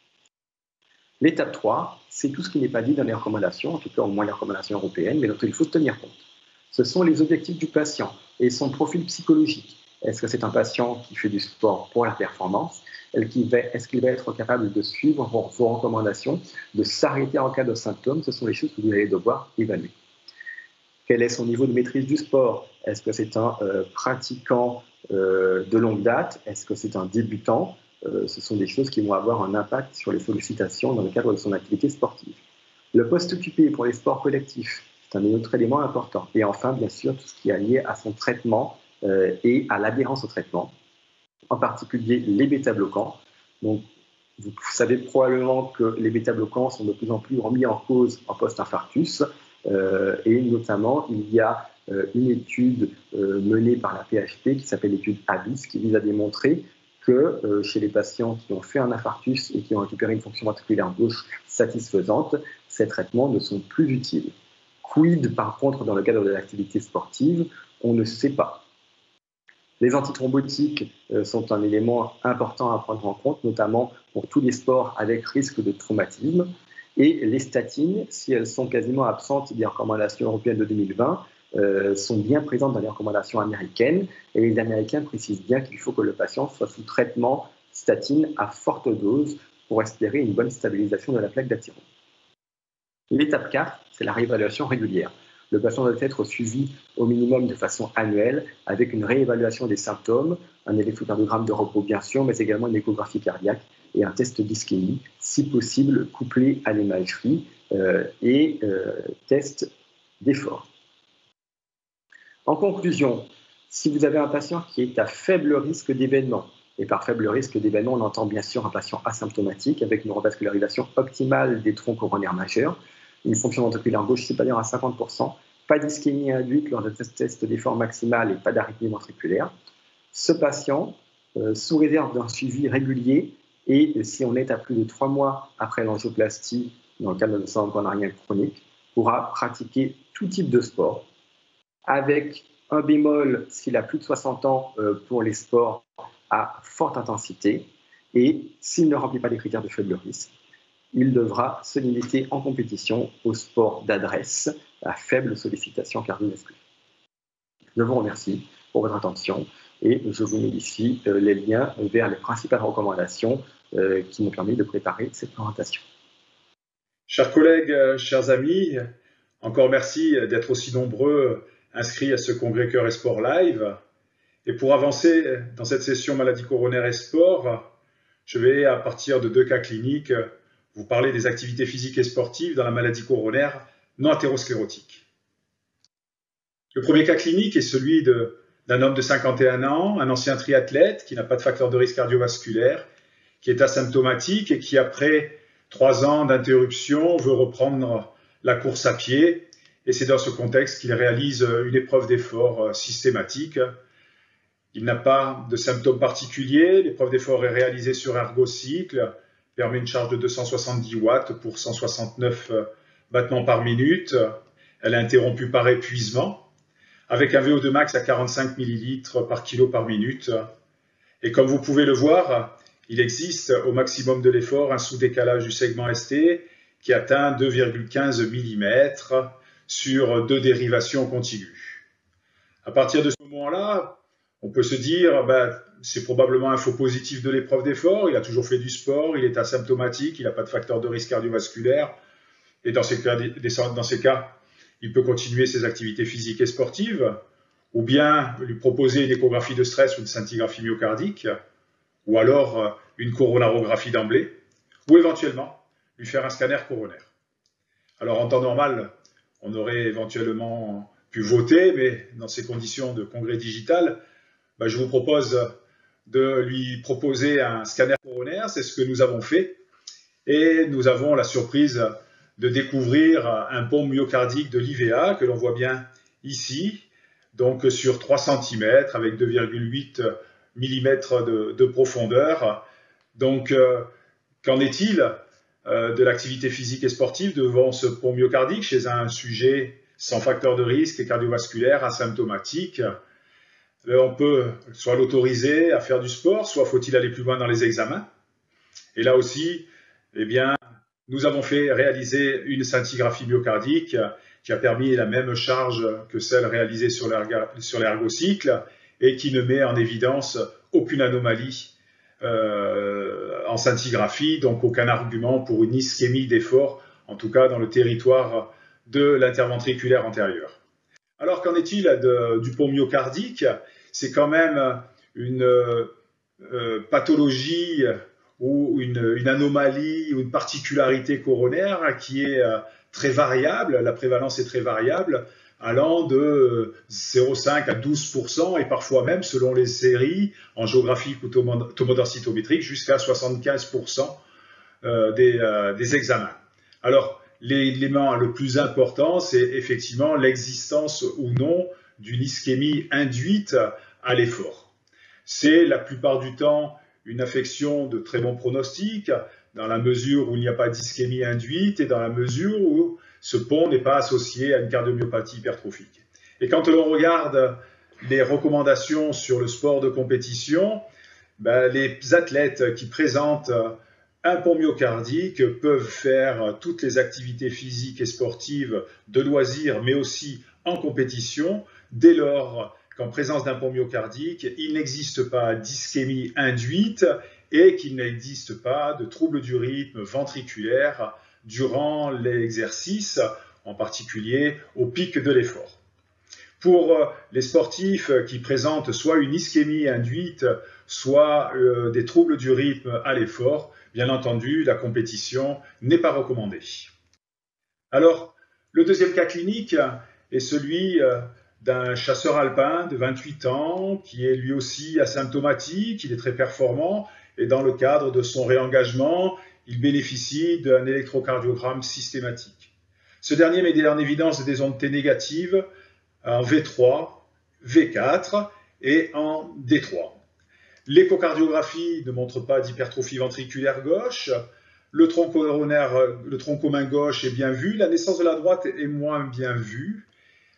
L'étape trois, c'est tout ce qui n'est pas dit dans les recommandations, en tout cas au moins les recommandations européennes, mais dont il faut tenir compte. Ce sont les objectifs du patient et son profil psychologique. Est-ce que c'est un patient qui fait du sport pour la performance? Est-ce qu'il va être capable de suivre vos, vos recommandations, de s'arrêter en cas de symptômes? Ce sont les choses que vous allez devoir évaluer. Quel est son niveau de maîtrise du sport? Est-ce que c'est un euh, pratiquant euh, de longue date? Est-ce que c'est un débutant? euh, Ce sont des choses qui vont avoir un impact sur les sollicitations dans le cadre de son activité sportive. Le poste occupé pour les sports collectifs, c'est un autre élément important. Et enfin, bien sûr, tout ce qui est lié à son traitement euh, et à l'adhérence au traitement, en particulier les bêta-bloquants. Donc, vous savez probablement que les bêta-bloquants sont de plus en plus remis en cause en post-infarctus. Euh, et notamment, il y a euh, une étude euh, menée par la P H P qui s'appelle l'étude ABIS, qui vise à démontrer que euh, chez les patients qui ont fait un infarctus et qui ont récupéré une fonction ventriculaire gauche satisfaisante, ces traitements ne sont plus utiles. Quid, par contre, dans le cadre de l'activité sportive? On ne sait pas. Les antithrombotiques euh, sont un élément important à prendre en compte, notamment pour tous les sports avec risque de traumatisme. Et les statines, si elles sont quasiment absentes des recommandations européennes de deux mille vingt, euh, sont bien présentes dans les recommandations américaines. Et les Américains précisent bien qu'il faut que le patient soit sous traitement statine à forte dose pour espérer une bonne stabilisation de la plaque d'athérome. L'étape quatre, c'est la réévaluation régulière. Le patient doit être suivi au minimum de façon annuelle avec une réévaluation des symptômes, un électrocardiogramme de repos bien sûr, mais également une échographie cardiaque et un test d'ischémie, si possible couplé à l'imagerie euh, et euh, test d'effort. En conclusion, si vous avez un patient qui est à faible risque d'événement, Et par faible risque d'événement, on entend bien sûr un patient asymptomatique avec une revascularisation optimale des troncs coronaires majeurs, une fonction ventriculaire gauche supérieure à cinquante pour cent, pas d'ischémie induite lors de test d'effort maximal et pas d'arythmie ventriculaire. Ce patient, euh, sous réserve d'un suivi régulier, et si on est à plus de trois mois après l'angioplastie, dans le cadre de syndrome coronarien chronique, pourra pratiquer tout type de sport, avec un bémol s'il a plus de soixante ans euh, pour les sports à forte intensité, et s'il ne remplit pas les critères de faible risque, il devra se limiter en compétition au sport d'adresse à faible sollicitation cardiovasculaire. Je vous remercie pour votre attention et je vous mets ici euh, les liens vers les principales recommandations euh, qui m'ont permis de préparer cette présentation. Chers collègues, euh, chers amis, encore merci d'être aussi nombreux inscrits à ce congrès Cœur et Sport Live. Et pour avancer dans cette session maladie coronaire et sport, je vais, à partir de deux cas cliniques, vous parler des activités physiques et sportives dans la maladie coronaire non athérosclérotique. Le premier cas clinique est celui d'un homme de cinquante et un ans, un ancien triathlète qui n'a pas de facteur de risque cardiovasculaire, qui est asymptomatique et qui, après trois ans d'interruption, veut reprendre la course à pied. Et c'est dans ce contexte qu'il réalise une épreuve d'effort systématique. Il n'a pas de symptômes particuliers. L'épreuve d'effort est réalisée sur ergocycle, permet une charge de deux cent soixante-dix watts pour cent soixante-neuf battements par minute. Elle est interrompue par épuisement, avec un V O deux max à quarante-cinq millilitres par kilo par minute. Et comme vous pouvez le voir, il existe au maximum de l'effort un sous-décalage du segment S T qui atteint deux virgule quinze millimètres sur deux dérivations contiguës. À partir de ce moment-là, on peut se dire, ben, c'est probablement un faux positif de l'épreuve d'effort, il a toujours fait du sport, il est asymptomatique, il n'a pas de facteur de risque cardiovasculaire, et dans ces cas, dans ces cas, il peut continuer ses activités physiques et sportives, ou bien lui proposer une échographie de stress ou une scintigraphie myocardique, ou alors une coronarographie d'emblée, ou éventuellement lui faire un scanner coronaire. Alors en temps normal, on aurait éventuellement pu voter, mais dans ces conditions de congrès digital, ben, je vous propose de lui proposer un scanner coronaire, c'est ce que nous avons fait, et nous avons la surprise de découvrir un pont myocardique de l'I V A, que l'on voit bien ici, donc sur trois centimètres, avec deux virgule huit millimètres de, de profondeur. Donc, euh, qu'en est-il euh, de l'activité physique et sportive devant ce pont myocardique chez un sujet sans facteur de risque cardiovasculaire asymptomatique? On peut soit l'autoriser à faire du sport, soit faut-il aller plus loin dans les examens. Et là aussi, eh bien, nous avons fait réaliser une scintigraphie myocardique qui a permis la même charge que celle réalisée sur l'ergocycle et qui ne met en évidence aucune anomalie euh, en scintigraphie, donc aucun argument pour une ischémie d'effort, en tout cas dans le territoire de l'interventriculaire antérieur. Alors qu'en est-il du pont myocardique? C'est quand même une euh, pathologie ou une, une anomalie ou une particularité coronaire qui est euh, très variable, la prévalence est très variable, allant de zéro virgule cinq à douze pour cent et parfois même, selon les séries angiographiques ou tomodensitométriques, jusqu'à soixante-quinze pour cent euh, des, euh, des examens. Alors, l'élément le plus important, c'est effectivement l'existence ou non d'une ischémie induite à l'effort. C'est la plupart du temps une affection de très bon pronostic, dans la mesure où il n'y a pas d'ischémie induite et dans la mesure où ce pont n'est pas associé à une cardiomyopathie hypertrophique. Et quand on regarde les recommandations sur le sport de compétition, ben, les athlètes qui présentent un pont myocardique peuvent faire toutes les activités physiques et sportives de loisirs, mais aussi en compétition, dès lors qu'en présence d'un pont myocardique, il n'existe pas d'ischémie induite et qu'il n'existe pas de troubles du rythme ventriculaire durant l'exercice, en particulier au pic de l'effort. Pour les sportifs qui présentent soit une ischémie induite, soit euh, des troubles du rythme à l'effort, bien entendu, la compétition n'est pas recommandée. Alors, le deuxième cas clinique est celui d'un chasseur alpin de vingt-huit ans qui est lui aussi asymptomatique, il est très performant et dans le cadre de son réengagement, il bénéficie d'un électrocardiogramme systématique. Ce dernier met en évidence des ondes T négatives en V trois, V quatre et en D trois. L'échocardiographie ne montre pas d'hypertrophie ventriculaire gauche, le tronc coronaire, le tronc commun gauche est bien vu, la naissance de la droite est moins bien vue.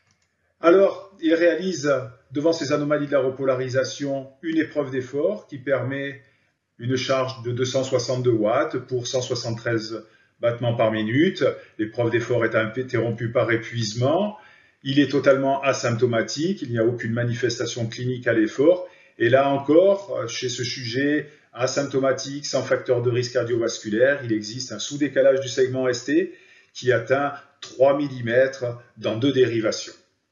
Alors, il réalise, devant ces anomalies de la repolarisation, une épreuve d'effort qui permet une charge de deux cent soixante-deux watts pour cent soixante-treize battements par minute. L'épreuve d'effort est interrompue par épuisement. Il est totalement asymptomatique, il n'y a aucune manifestation clinique à l'effort. Et là encore, chez ce sujet asymptomatique, sans facteur de risque cardiovasculaire, il existe un sous-décalage du segment S T qui atteint trois millimètres dans deux dérivations.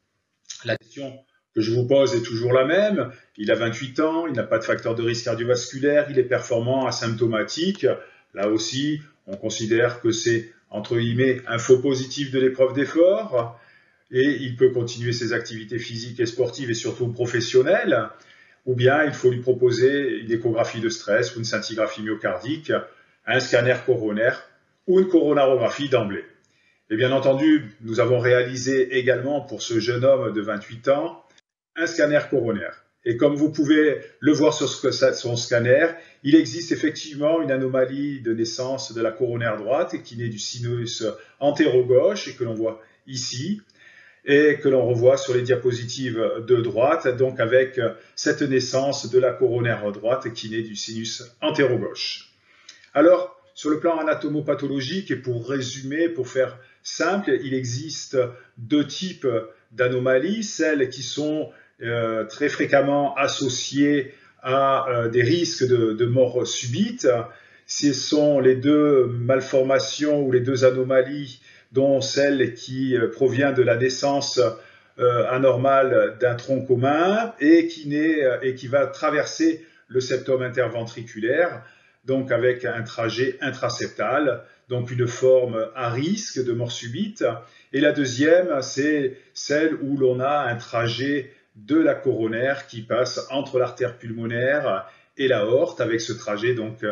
La question que je vous pose est toujours la même. Il a vingt-huit ans, il n'a pas de facteur de risque cardiovasculaire, il est performant, asymptomatique. Là aussi, on considère que c'est, entre guillemets, un faux positif de l'épreuve d'effort et il peut continuer ses activités physiques et sportives et surtout professionnelles. Ou bien il faut lui proposer une échographie de stress ou une scintigraphie myocardique, un scanner coronaire ou une coronarographie d'emblée. Et bien entendu, nous avons réalisé également pour ce jeune homme de vingt-huit ans un scanner coronaire. Et comme vous pouvez le voir sur son scanner, il existe effectivement une anomalie de naissance de la coronaire droite qui naît du sinus antéro-gauche et que l'on voit ici et que l'on revoit sur les diapositives de droite, donc avec cette naissance de la coronaire droite qui naît du sinus antéro-gauche. Alors, sur le plan anatomopathologique, et pour résumer, pour faire simple, il existe deux types d'anomalies, celles qui sont euh, très fréquemment associées à euh, des risques de, de mort subite. Ce sont les deux malformations ou les deux anomalies dont celle qui provient de la naissance euh, anormale d'un tronc commun et qui, naît, et qui va traverser le septum interventriculaire, donc avec un trajet intraseptal, donc une forme à risque de mort subite. Et la deuxième, c'est celle où l'on a un trajet de la coronaire qui passe entre l'artère pulmonaire et l'aorte, avec ce trajet donc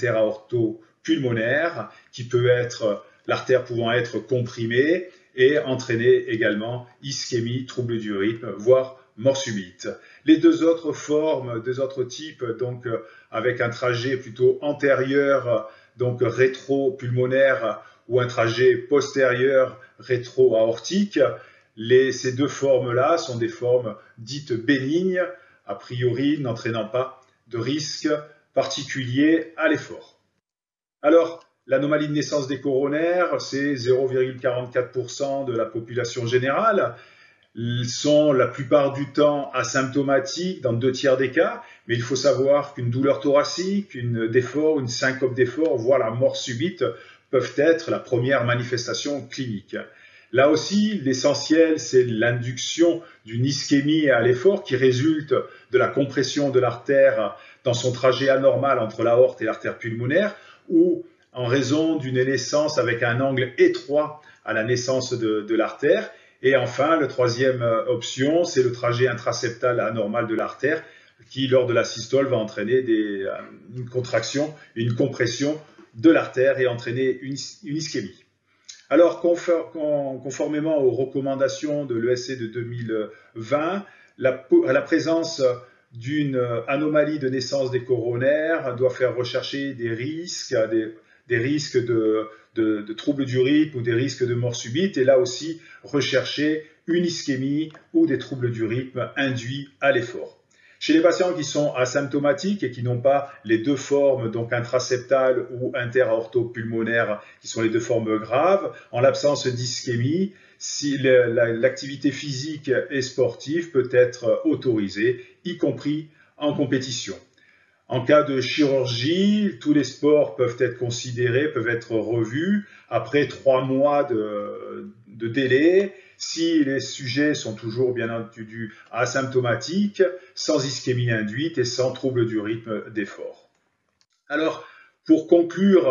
interaorto-pulmonaire qui peut être l'artère pouvant être comprimée et entraîner également ischémie, trouble du rythme, voire mort subite. Les deux autres formes, deux autres types, donc avec un trajet plutôt antérieur, donc rétro-pulmonaire, ou un trajet postérieur rétro-aortique, les, ces deux formes-là sont des formes dites bénignes, a priori n'entraînant pas de risque particulier à l'effort. Alors, l'anomalie de naissance des coronaires, c'est zéro virgule quarante-quatre pour cent de la population générale. Ils sont la plupart du temps asymptomatiques dans deux tiers des cas, mais il faut savoir qu'une douleur thoracique, une d'effort, une syncope d'effort, voire la mort subite peuvent être la première manifestation clinique. Là aussi, l'essentiel, c'est l'induction d'une ischémie à l'effort qui résulte de la compression de l'artère dans son trajet anormal entre l'aorte et l'artère pulmonaire, ou en raison d'une naissance avec un angle étroit à la naissance de, de l'artère. Et enfin, la troisième option, c'est le trajet intraseptal anormal de l'artère qui, lors de la systole, va entraîner des, une contraction, une compression de l'artère et entraîner une, une ischémie. Alors, conformément aux recommandations de l'E S C de deux mille vingt, la, la présence d'une anomalie de naissance des coronaires doit faire rechercher des risques, des, des risques de, de, de troubles du rythme ou des risques de mort subite, et là aussi rechercher une ischémie ou des troubles du rythme induits à l'effort. Chez les patients qui sont asymptomatiques et qui n'ont pas les deux formes, donc intraseptale ou interaortopulmonaire, qui sont les deux formes graves, en l'absence d'ischémie, si l'activité physique et sportive peut être autorisée, y compris en compétition. En cas de chirurgie, tous les sports peuvent être considérés, peuvent être revus après trois mois de, de délai, si les sujets sont toujours bien entendu asymptomatiques, sans ischémie induite et sans trouble du rythme d'effort. Alors, pour conclure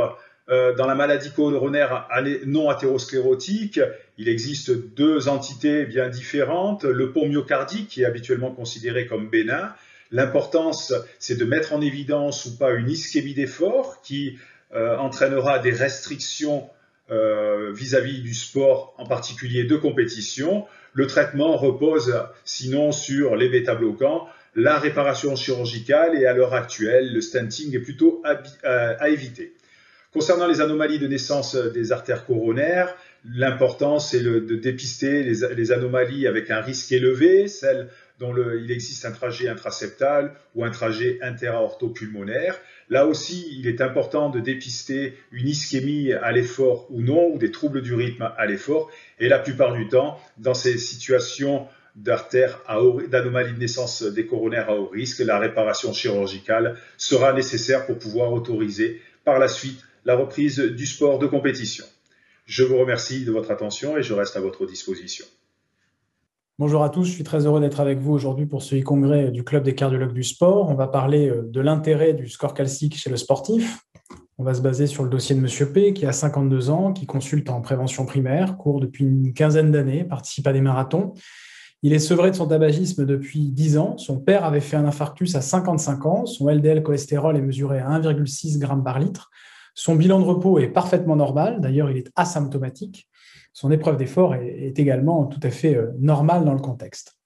euh, dans la maladie coronaire non athérosclérotique, il existe deux entités bien différentes. Le pont myocardique, qui est habituellement considéré comme bénin. L'importance, c'est de mettre en évidence ou pas une ischémie d'effort qui euh, entraînera des restrictions euh, vis-à-vis du sport, en particulier de compétition. Le traitement repose sinon sur les bêta-bloquants, la réparation chirurgicale et à l'heure actuelle, le stenting est plutôt à, à, à éviter. Concernant les anomalies de naissance des artères coronaires, l'important c'est le, de dépister les, les anomalies avec un risque élevé, celles dont le, il existe un trajet intraseptal ou un trajet intera-orthopulmonaire. Là aussi, il est important de dépister une ischémie à l'effort ou non, ou des troubles du rythme à l'effort. Et la plupart du temps, dans ces situations d'artères, d'anomalies de naissance des coronaires à haut risque, la réparation chirurgicale sera nécessaire pour pouvoir autoriser par la suite la reprise du sport de compétition. Je vous remercie de votre attention et je reste à votre disposition. Bonjour à tous, je suis très heureux d'être avec vous aujourd'hui pour ce e-congrès du Club des cardiologues du sport. On va parler de l'intérêt du score calcique chez le sportif. On va se baser sur le dossier de Monsieur P, qui a cinquante-deux ans, qui consulte en prévention primaire, court depuis une quinzaine d'années, participe à des marathons. Il est sevré de son tabagisme depuis dix ans. Son père avait fait un infarctus à cinquante-cinq ans. Son L D L cholestérol est mesuré à un virgule six grammes par litre. Son bilan de repos est parfaitement normal. D'ailleurs, il est asymptomatique. Son épreuve d'effort est également tout à fait normale dans le contexte.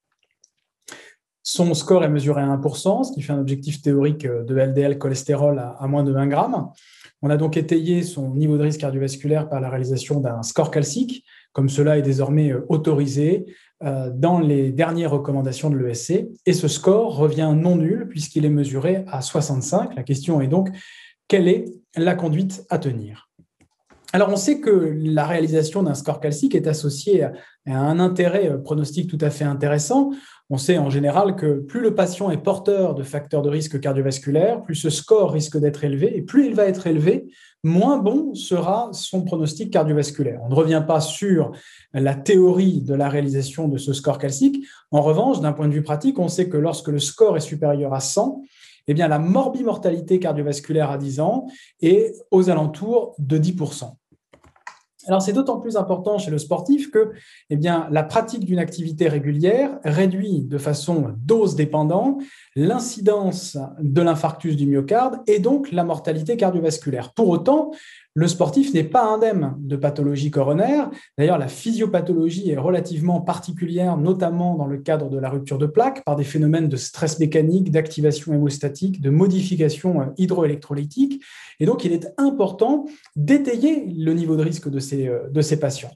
Son score est mesuré à un pour cent, ce qui fait un objectif théorique de L D L cholestérol à moins de un gramme. On a donc étayé son niveau de risque cardiovasculaire par la réalisation d'un score calcique, comme cela est désormais autorisé dans les dernières recommandations de l'E S C. Et ce score revient non nul puisqu'il est mesuré à soixante-cinq. La question est donc, quelle est la conduite à tenir ? Alors, on sait que la réalisation d'un score calcique est associée à un intérêt pronostique tout à fait intéressant. On sait en général que plus le patient est porteur de facteurs de risque cardiovasculaire, plus ce score risque d'être élevé, et plus il va être élevé, moins bon sera son pronostic cardiovasculaire. On ne revient pas sur la théorie de la réalisation de ce score calcique. En revanche, d'un point de vue pratique, on sait que lorsque le score est supérieur à cent, eh bien, la morbimortalité cardiovasculaire à dix ans est aux alentours de dix pour cent. Alors, c'est d'autant plus important chez le sportif que eh bien, la pratique d'une activité régulière réduit de façon dose-dépendante l'incidence de l'infarctus du myocarde et donc la mortalité cardiovasculaire. Pour autant, le sportif n'est pas indemne de pathologie coronaire. D'ailleurs, la physiopathologie est relativement particulière, notamment dans le cadre de la rupture de plaques, par des phénomènes de stress mécanique, d'activation hémostatique, de modification hydroélectrolytique. Et donc, il est important d'étayer le niveau de risque de ces, de ces patients.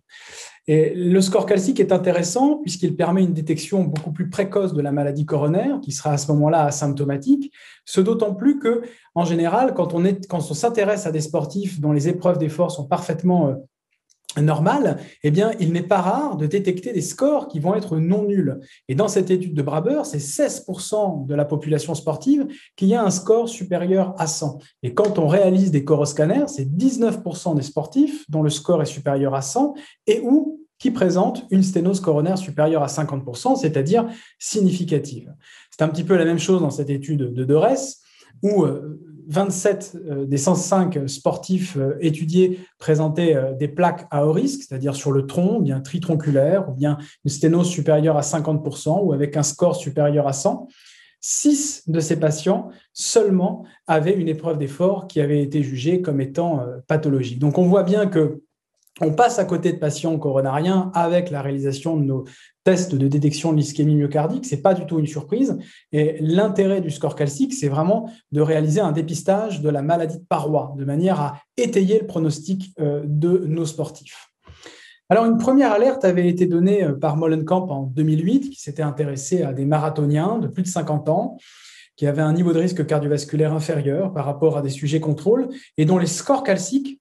Et le score calcique est intéressant puisqu'il permet une détection beaucoup plus précoce de la maladie coronaire, qui sera à ce moment-là asymptomatique, ce d'autant plus que, en général, quand on, est, quand on s'intéresse à des sportifs dont les épreuves d'effort sont parfaitement euh, normales, eh bien, il n'est pas rare de détecter des scores qui vont être non nuls. Et dans cette étude de Braber, c'est seize pour cent de la population sportive qui a un score supérieur à cent. Et quand on réalise des coroscanners, c'est dix-neuf pour cent des sportifs dont le score est supérieur à cent et où qui présente une sténose coronaire supérieure à cinquante pour cent, c'est-à-dire significative. C'est un petit peu la même chose dans cette étude de Dorès, où vingt-sept des cent cinq sportifs étudiés présentaient des plaques à haut risque, c'est-à-dire sur le tronc, bien tritronculaire, ou bien une sténose supérieure à cinquante pour cent, ou avec un score supérieur à cent. Six de ces patients seulement avaient une épreuve d'effort qui avait été jugée comme étant pathologique. Donc on voit bien que on passe à côté de patients coronariens avec la réalisation de nos tests de détection de l'ischémie myocardique. Ce n'est pas du tout une surprise. Et l'intérêt du score calcique, c'est vraiment de réaliser un dépistage de la maladie de paroi, de manière à étayer le pronostic de nos sportifs. Alors, une première alerte avait été donnée par Molenkamp en deux mille huit, qui s'était intéressé à des marathoniens de plus de cinquante ans, qui avaient un niveau de risque cardiovasculaire inférieur par rapport à des sujets contrôle et dont les scores calciques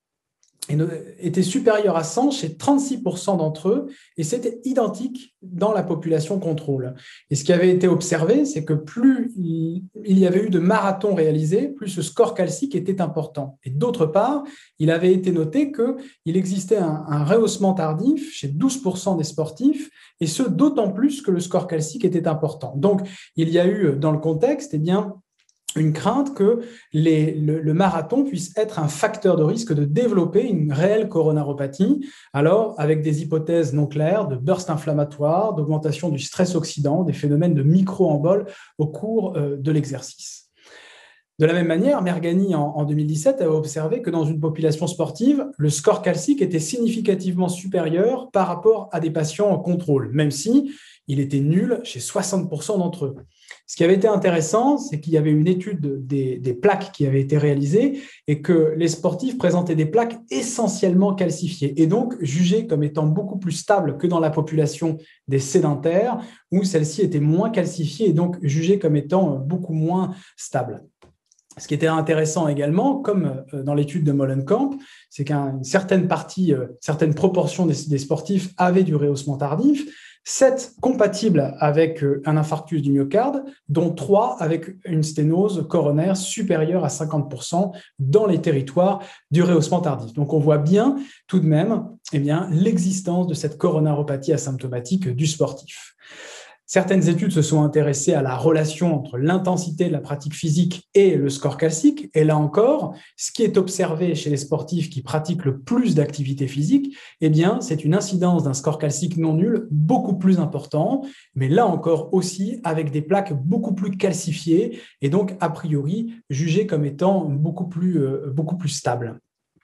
était supérieur à cent chez trente-six pour cent d'entre eux, et c'était identique dans la population contrôle. Et ce qui avait été observé, c'est que plus il y avait eu de marathons réalisés, plus ce score calcique était important. Et d'autre part, il avait été noté qu'il existait un, un rehaussement tardif chez douze pour cent des sportifs, et ce, d'autant plus que le score calcique était important. Donc, il y a eu dans le contexte, eh bien, une crainte que les, le, le marathon puisse être un facteur de risque de développer une réelle coronaropathie, alors avec des hypothèses non claires de burst inflammatoire, d'augmentation du stress oxydant, des phénomènes de micro-embole au cours euh, de l'exercice. De la même manière, Mergani, en, en deux mille dix-sept, a observé que dans une population sportive, le score calcique était significativement supérieur par rapport à des patients en contrôle, même si il était nul chez soixante pour cent d'entre eux. Ce qui avait été intéressant, c'est qu'il y avait une étude des, des plaques qui avait été réalisée et que les sportifs présentaient des plaques essentiellement calcifiées et donc jugées comme étant beaucoup plus stables que dans la population des sédentaires où celles-ci étaient moins calcifiées et donc jugées comme étant beaucoup moins stables. Ce qui était intéressant également, comme dans l'étude de Molenkamp, c'est qu'une certaine partie, certaine proportion des, des sportifs avaient du rehaussement tardif, sept compatibles avec un infarctus du myocarde, dont trois avec une sténose coronaire supérieure à cinquante pour cent dans les territoires du rehaussement tardif. Donc on voit bien tout de même eh bien, l'existence de cette coronaropathie asymptomatique du sportif. Certaines études se sont intéressées à la relation entre l'intensité de la pratique physique et le score calcique. Et là encore, ce qui est observé chez les sportifs qui pratiquent le plus d'activité physique, eh bien, c'est une incidence d'un score calcique non nul beaucoup plus important, mais là encore aussi avec des plaques beaucoup plus calcifiées et donc a priori jugées comme étant beaucoup plus, euh, beaucoup plus stables.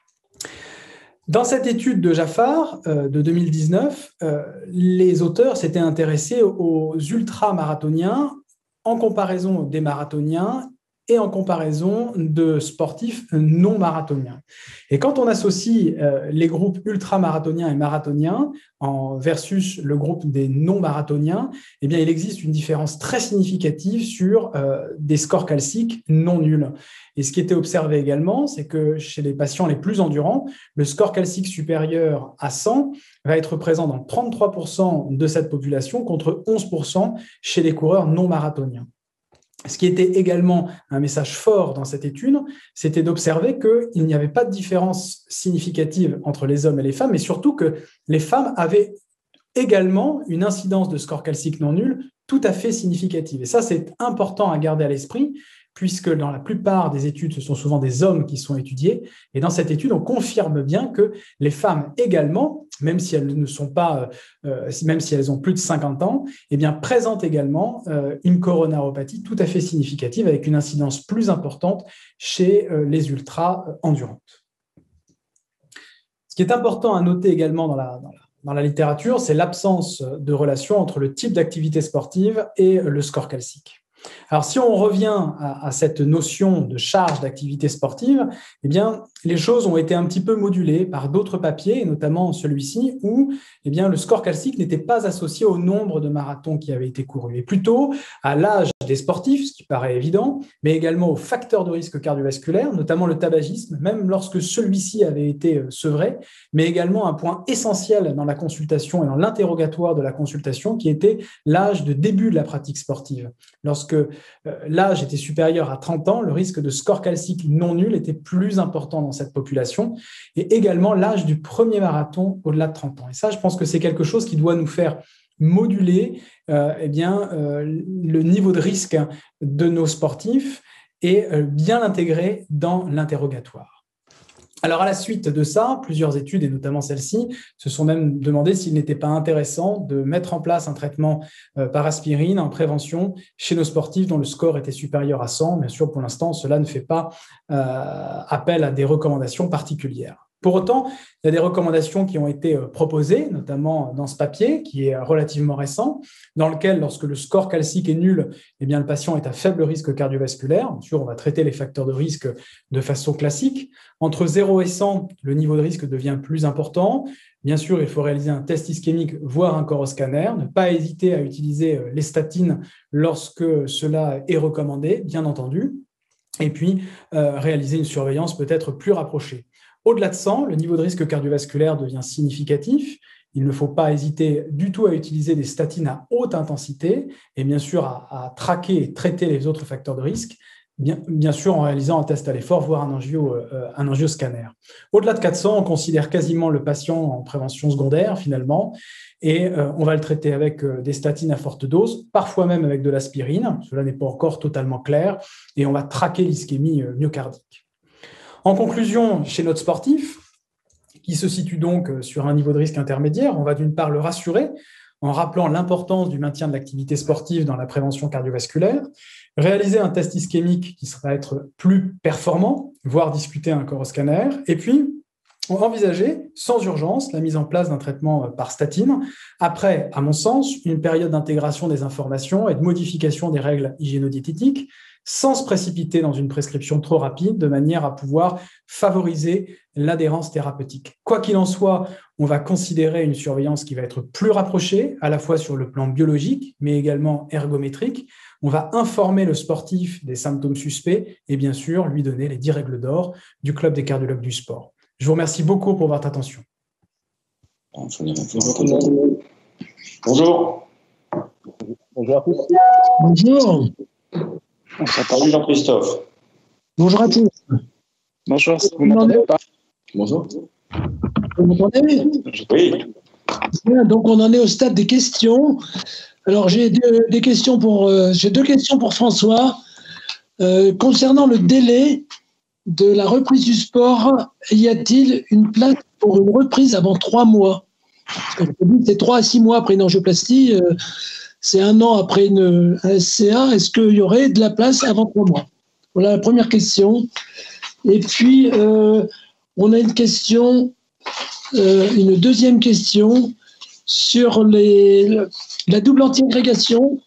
Dans cette étude de Jaffar euh, de deux mille dix-neuf, euh, les auteurs s'étaient intéressés aux ultramarathoniens en comparaison des marathoniens et en comparaison de sportifs non marathoniens. Et quand on associe euh, les groupes ultramarathoniens et marathoniens en versus le groupe des non-marathoniens, eh bien, il existe une différence très significative sur euh, des scores calciques non nuls. Et ce qui était observé également, c'est que chez les patients les plus endurants, le score calcique supérieur à cent va être présent dans trente-trois pour cent de cette population contre onze pour cent chez les coureurs non marathoniens. Ce qui était également un message fort dans cette étude, c'était d'observer qu'il n'y avait pas de différence significative entre les hommes et les femmes, mais surtout que les femmes avaient également une incidence de score calcique non nul tout à fait significative. Et ça, c'est important à garder à l'esprit, puisque dans la plupart des études, ce sont souvent des hommes qui sont étudiés. Et dans cette étude, on confirme bien que les femmes également, même si elles ne sont pas, euh, même si elles ont plus de cinquante ans, eh bien, présentent également euh, une coronaropathie tout à fait significative avec une incidence plus importante chez euh, les ultra-endurantes. Ce qui est important à noter également dans la, dans la, dans la littérature, c'est l'absence de relation entre le type d'activité sportive et le score calcique. Alors, si on revient à, à cette notion de charge d'activité sportive, eh bien, les choses ont été un petit peu modulées par d'autres papiers, et notamment celui-ci, où eh bien, le score calcique n'était pas associé au nombre de marathons qui avaient été courus, et plutôt à l'âge des sportifs, ce qui paraît évident, mais également aux facteurs de risque cardiovasculaire, notamment le tabagisme, même lorsque celui-ci avait été sevré, mais également un point essentiel dans la consultation et dans l'interrogatoire de la consultation, qui était l'âge de début de la pratique sportive. Lorsque euh, l'âge était supérieur à trente ans, le risque de score calcique non nul était plus important dans cette population, et également l'âge du premier marathon au-delà de trente ans. Et ça, je pense que c'est quelque chose qui doit nous faire moduler euh, eh bien, euh, le niveau de risque de nos sportifs et euh, bien l'intégrer dans l'interrogatoire. Alors, à la suite de ça, plusieurs études, et notamment celle-ci, se sont même demandé s'il n'était pas intéressant de mettre en place un traitement euh, par aspirine en prévention chez nos sportifs dont le score était supérieur à cent. Bien sûr, pour l'instant, cela ne fait pas euh, appel à des recommandations particulières. Pour autant, il y a des recommandations qui ont été proposées, notamment dans ce papier, qui est relativement récent, dans lequel, lorsque le score calcique est nul, eh bien, le patient est à faible risque cardiovasculaire. Bien sûr, on va traiter les facteurs de risque de façon classique. Entre zéro et cent, le niveau de risque devient plus important. Bien sûr, il faut réaliser un test ischémique, voire un coroscanner. Ne pas hésiter à utiliser les statines lorsque cela est recommandé, bien entendu. Et puis, euh, réaliser une surveillance peut-être plus rapprochée. Au-delà de cent, le niveau de risque cardiovasculaire devient significatif. Il ne faut pas hésiter du tout à utiliser des statines à haute intensité et bien sûr à, à traquer et traiter les autres facteurs de risque. Bien, bien sûr, en réalisant un test à l'effort, voire un, angio, euh, un angioscanner. Au-delà de quatre cents, on considère quasiment le patient en prévention secondaire, finalement, et euh, on va le traiter avec euh, des statines à forte dose, parfois même avec de l'aspirine. Cela n'est pas encore totalement clair, et on va traquer l'ischémie euh, myocardique. En conclusion, chez notre sportif, qui se situe donc sur un niveau de risque intermédiaire, on va d'une part le rassurer en rappelant l'importance du maintien de l'activité sportive dans la prévention cardiovasculaire, réaliser un test ischémique qui sera être plus performant, voire discuter un coroscanner, et puis envisager sans urgence la mise en place d'un traitement par statine, après, à mon sens, une période d'intégration des informations et de modification des règles hygiéno-diététiques, sans se précipiter dans une prescription trop rapide, de manière à pouvoir favoriser l'adhérence thérapeutique. Quoi qu'il en soit, on va considérer une surveillance qui va être plus rapprochée, à la fois sur le plan biologique, mais également ergométrique. On va informer le sportif des symptômes suspects et bien sûr lui donner les dix règles d'or du Club des cardiologues du sport. Je vous remercie beaucoup pour votre attention. Bonjour. Bonjour à tous. Bonjour. Salut Jean-Christophe. Bonjour à tous. Bonjour, vous m'entendez pas? Bonjour. Vous m'entendez? Oui. Bien, donc on en est au stade des questions. Alors j'ai deux, des questions pour, euh, j'ai deux questions pour François. Euh, concernant le délai de la reprise du sport, y a-t-il une place pour une reprise avant trois mois? Parce que c'est trois à six mois après une angioplastie. Euh, c'est un an après une, un S C A. Est-ce qu'il y aurait de la place avant trois mois? Voilà la première question. Et puis, euh, on a une question, euh, une deuxième question sur les, la double anti-agrégation.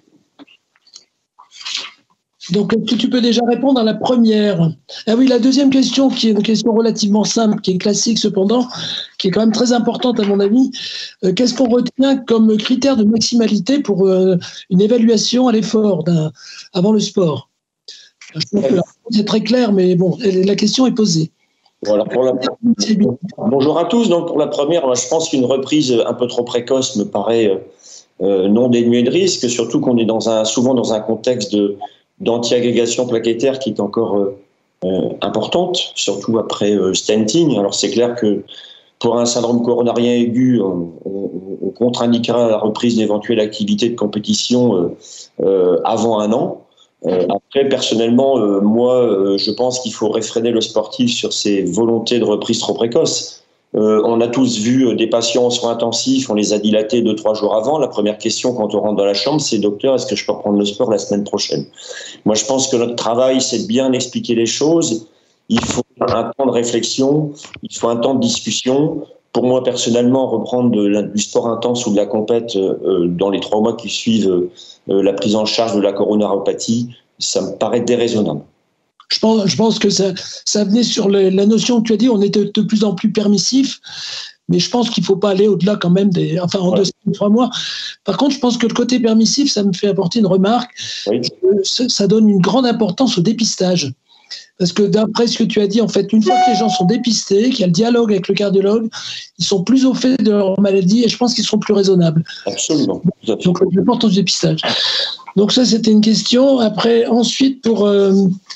Donc, est-ce que tu peux déjà répondre à la première? Ah oui, la deuxième question, qui est une question relativement simple, qui est classique cependant, qui est quand même très importante à mon avis. Euh, qu'est-ce qu'on retient comme critère de maximalité pour euh, une évaluation à l'effort avant le sport? Je pense que la réponse est très claire, mais bon, la question est posée. Voilà, pour la... Bonjour à tous. Donc, pour la première, je pense qu'une reprise un peu trop précoce me paraît euh, non dénuée de risque, surtout qu'on est dans un, souvent dans un contexte de d'anti-agrégation plaquettaire qui est encore euh, euh, importante, surtout après euh, stenting. Alors c'est clair que pour un syndrome coronarien aigu, on, on, on contre-indiquera la reprise d'éventuelles activités de compétition euh, euh, avant un an. Euh, après, personnellement, euh, moi, euh, je pense qu'il faut réfréner le sportif sur ses volontés de reprise trop précoce. Euh, on a tous vu euh, des patients en soins intensifs, on les a dilatés deux, trois jours avant. La première question quand on rentre dans la chambre, c'est « Docteur, est-ce que je peux reprendre le sport la semaine prochaine ?» Moi, je pense que notre travail, c'est de bien expliquer les choses. Il faut un temps de réflexion, il faut un temps de discussion. Pour moi, personnellement, reprendre de la, du sport intense ou de la compète euh, dans les trois mois qui suivent euh, la prise en charge de la coronaropathie, ça me paraît déraisonnable. Je pense, je pense que ça, ça venait sur le, la notion que tu as dit, on était de plus en plus permissif, mais je pense qu'il ne faut pas aller au-delà quand même, des, enfin en ouais. deux ou trois mois. Par contre, je pense que le côté permissif, ça me fait apporter une remarque, oui. ça, ça donne une grande importance au dépistage. Parce que d'après ce que tu as dit, en fait, une fois que les gens sont dépistés, qu'il y a le dialogue avec le cardiologue, ils sont plus au fait de leur maladie et je pense qu'ils seront plus raisonnables. Absolument. Donc, l'importance du dépistage. Donc ça, c'était une question. Après, ensuite, pour... Euh,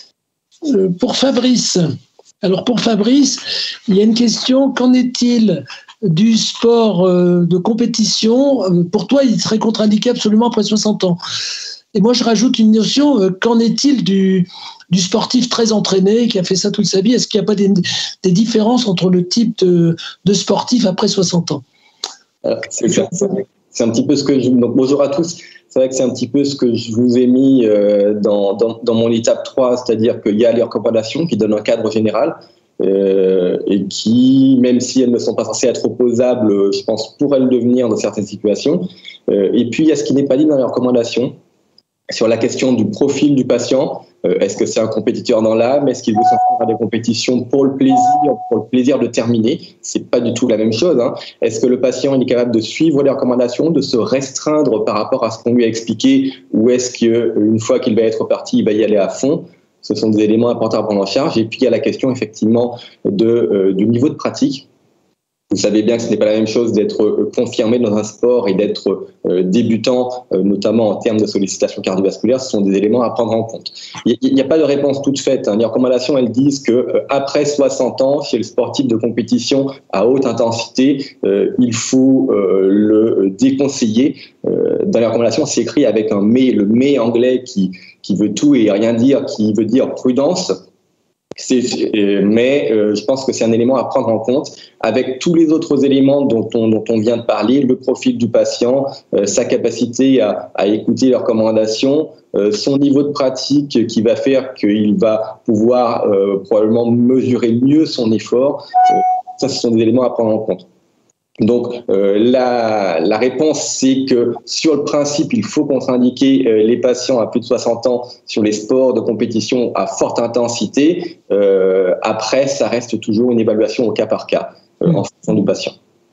Pour Fabrice, alors pour Fabrice, il y a une question, qu'en est-il du sport de compétition? Pour toi, il serait contre-indiqué absolument après soixante ans. Et moi, je rajoute une notion, qu'en est-il du, du sportif très entraîné qui a fait ça toute sa vie? Est-ce qu'il n'y a pas des, des différences entre le type de, de sportif après soixante ans? Alors, c'est, c'est un petit peu ce que je... Donc, bonjour à tous. C'est vrai que c'est un petit peu ce que je vous ai mis euh, dans, dans, dans mon étape trois, c'est-à-dire qu'il y a les recommandations qui donnent un cadre général euh, et qui, même si elles ne sont pas censées être opposables, je pense, pourraient le devenir dans certaines situations. Euh, et puis, il y a ce qui n'est pas dit dans les recommandations sur la question du profil du patient. Euh, est-ce que c'est un compétiteur dans l'âme? Est-ce qu'il veut s'inscrire à des compétitions pour le plaisir, pour le plaisir de terminer? C'est pas du tout la même chose. Hein. Est-ce que le patient il est capable de suivre les recommandations, de se restreindre par rapport à ce qu'on lui a expliqué, ou est-ce qu'une fois qu'il va être parti, il va y aller à fond? Ce sont des éléments importants à prendre en charge. Et puis il y a la question effectivement de, euh, du niveau de pratique. Vous savez bien que ce n'est pas la même chose d'être confirmé dans un sport et d'être euh, débutant, euh, notamment en termes de sollicitation cardiovasculaire. Ce sont des éléments à prendre en compte. Il n'y a, a pas de réponse toute faite, hein. Les recommandations, elles disent que euh, après soixante ans, chez le sportif de compétition à haute intensité, euh, il faut euh, le déconseiller. Euh, dans les recommandations, c'est écrit avec un mais, le mais anglais qui, qui veut tout et rien dire, qui veut dire prudence. C'est, euh, mais euh, je pense que c'est un élément à prendre en compte avec tous les autres éléments dont on, dont on vient de parler, le profil du patient, euh, sa capacité à, à écouter les recommandations, euh, son niveau de pratique qui va faire qu'il va pouvoir euh, probablement mesurer mieux son effort. Euh, ça, ce sont des éléments à prendre en compte. Donc euh, la, la réponse, c'est que sur le principe, il faut contre-indiquer euh, les patients à plus de soixante ans sur les sports de compétition à forte intensité. Euh, après, ça reste toujours une évaluation au cas par cas, euh, en fonction du patient.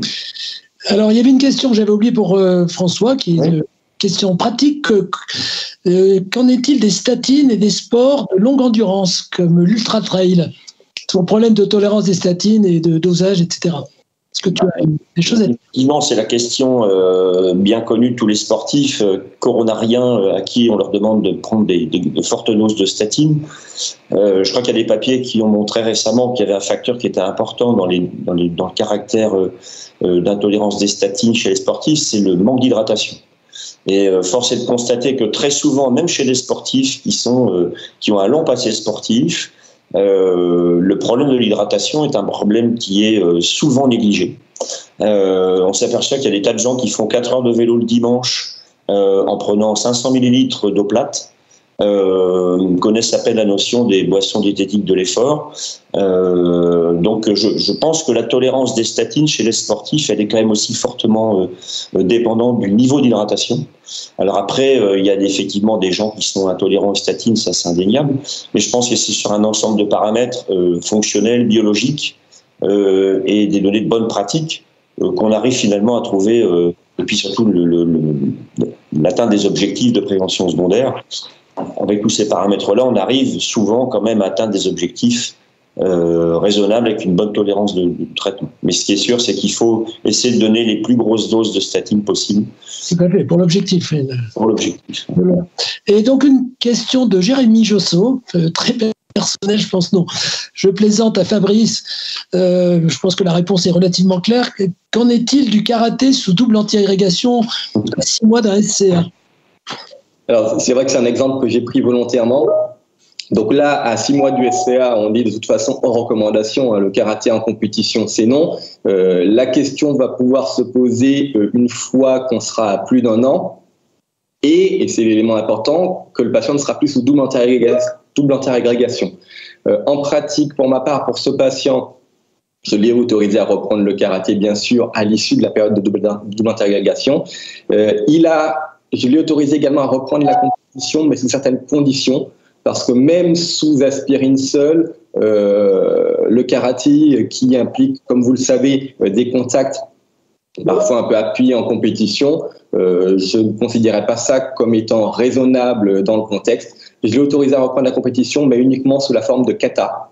Alors, il y avait une question que j'avais oubliée pour euh, François, qui est oui. une question pratique. Euh, qu'en est-il des statines et des sports de longue endurance, comme l'ultra-trail? Son problème de tolérance des statines et de dosage, et cetera. Est-ce que tu as des choses à dire? Effectivement, c'est la question euh, bien connue de tous les sportifs euh, coronariens euh, à qui on leur demande de prendre des, des, de fortes doses de statine. Euh, je crois qu'il y a des papiers qui ont montré récemment qu'il y avait un facteur qui était important dans, les, dans, les, dans le caractère euh, euh, d'intolérance des statines chez les sportifs, c'est le manque d'hydratation. Et euh, force est de constater que très souvent, même chez des sportifs qui, sont, euh, qui ont un long passé sportif, Euh, le problème de l'hydratation est un problème qui est euh, souvent négligé. Euh, on s'aperçoit qu'il y a des tas de gens qui font quatre heures de vélo le dimanche euh, en prenant cinq cents millilitres d'eau plate, euh, connaissent à peine la notion des boissons diététiques de l'effort. Euh, donc je, je pense que la tolérance des statines chez les sportifs, elle est quand même aussi fortement euh, dépendante du niveau d'hydratation. Alors après, euh, il y a effectivement des gens qui sont intolérants aux statines, ça c'est indéniable, mais je pense que c'est sur un ensemble de paramètres euh, fonctionnels, biologiques euh, et des données de bonne pratique euh, qu'on arrive finalement à trouver, euh, et puis surtout le, le, le, l'atteinte des objectifs de prévention secondaire. Avec tous ces paramètres-là, on arrive souvent quand même à atteindre des objectifs Euh, raisonnable avec une bonne tolérance de, de traitement. Mais ce qui est sûr, c'est qu'il faut essayer de donner les plus grosses doses de statine possibles. Tout à fait, pour l'objectif. Pour l'objectif. Et donc une question de Jérémy Josso, euh, très personnel, je pense non. Je plaisante à Fabrice, euh, je pense que la réponse est relativement claire. Qu'en est-il du karaté sous double anti-agrégation à six mois d'un S C A? Alors c'est vrai que c'est un exemple que j'ai pris volontairement. Donc là, à six mois du S C A, on dit de toute façon hors recommandation, hein, le karaté en compétition, c'est non. Euh, la question va pouvoir se poser euh, une fois qu'on sera à plus d'un an, et, et c'est l'élément important, que le patient ne sera plus sous double anti-agrégation. Double anti-agrégation. Euh, en pratique, pour ma part, pour ce patient, je l'ai autorisé à reprendre le karaté, bien sûr, à l'issue de la période de double, double anti-agrégation. Euh, il a, je l'ai autorisé également à reprendre la compétition, mais sous certaines conditions. Parce que même sous aspirine seule, euh, le karaté qui implique, comme vous le savez, des contacts parfois un peu appuyés en compétition, euh, je ne considérais pas ça comme étant raisonnable dans le contexte. Je l'ai autorisé à reprendre la compétition, mais uniquement sous la forme de kata.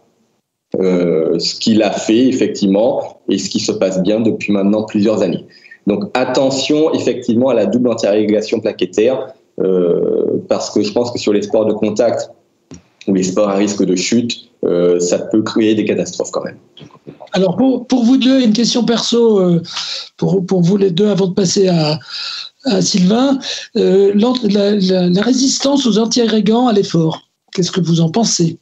Euh, ce qu'il a fait, effectivement, et ce qui se passe bien depuis maintenant plusieurs années. Donc attention, effectivement, à la double anti-agrégation plaquettaire, euh, parce que je pense que sur les sports de contact, ou les sports à risque de chute, euh, ça peut créer des catastrophes quand même. Alors pour, pour vous deux, une question perso, euh, pour, pour vous les deux avant de passer à, à Sylvain. Euh, la, la, la résistance aux anti-agrégants à l'effort, qu'est-ce que vous en pensez?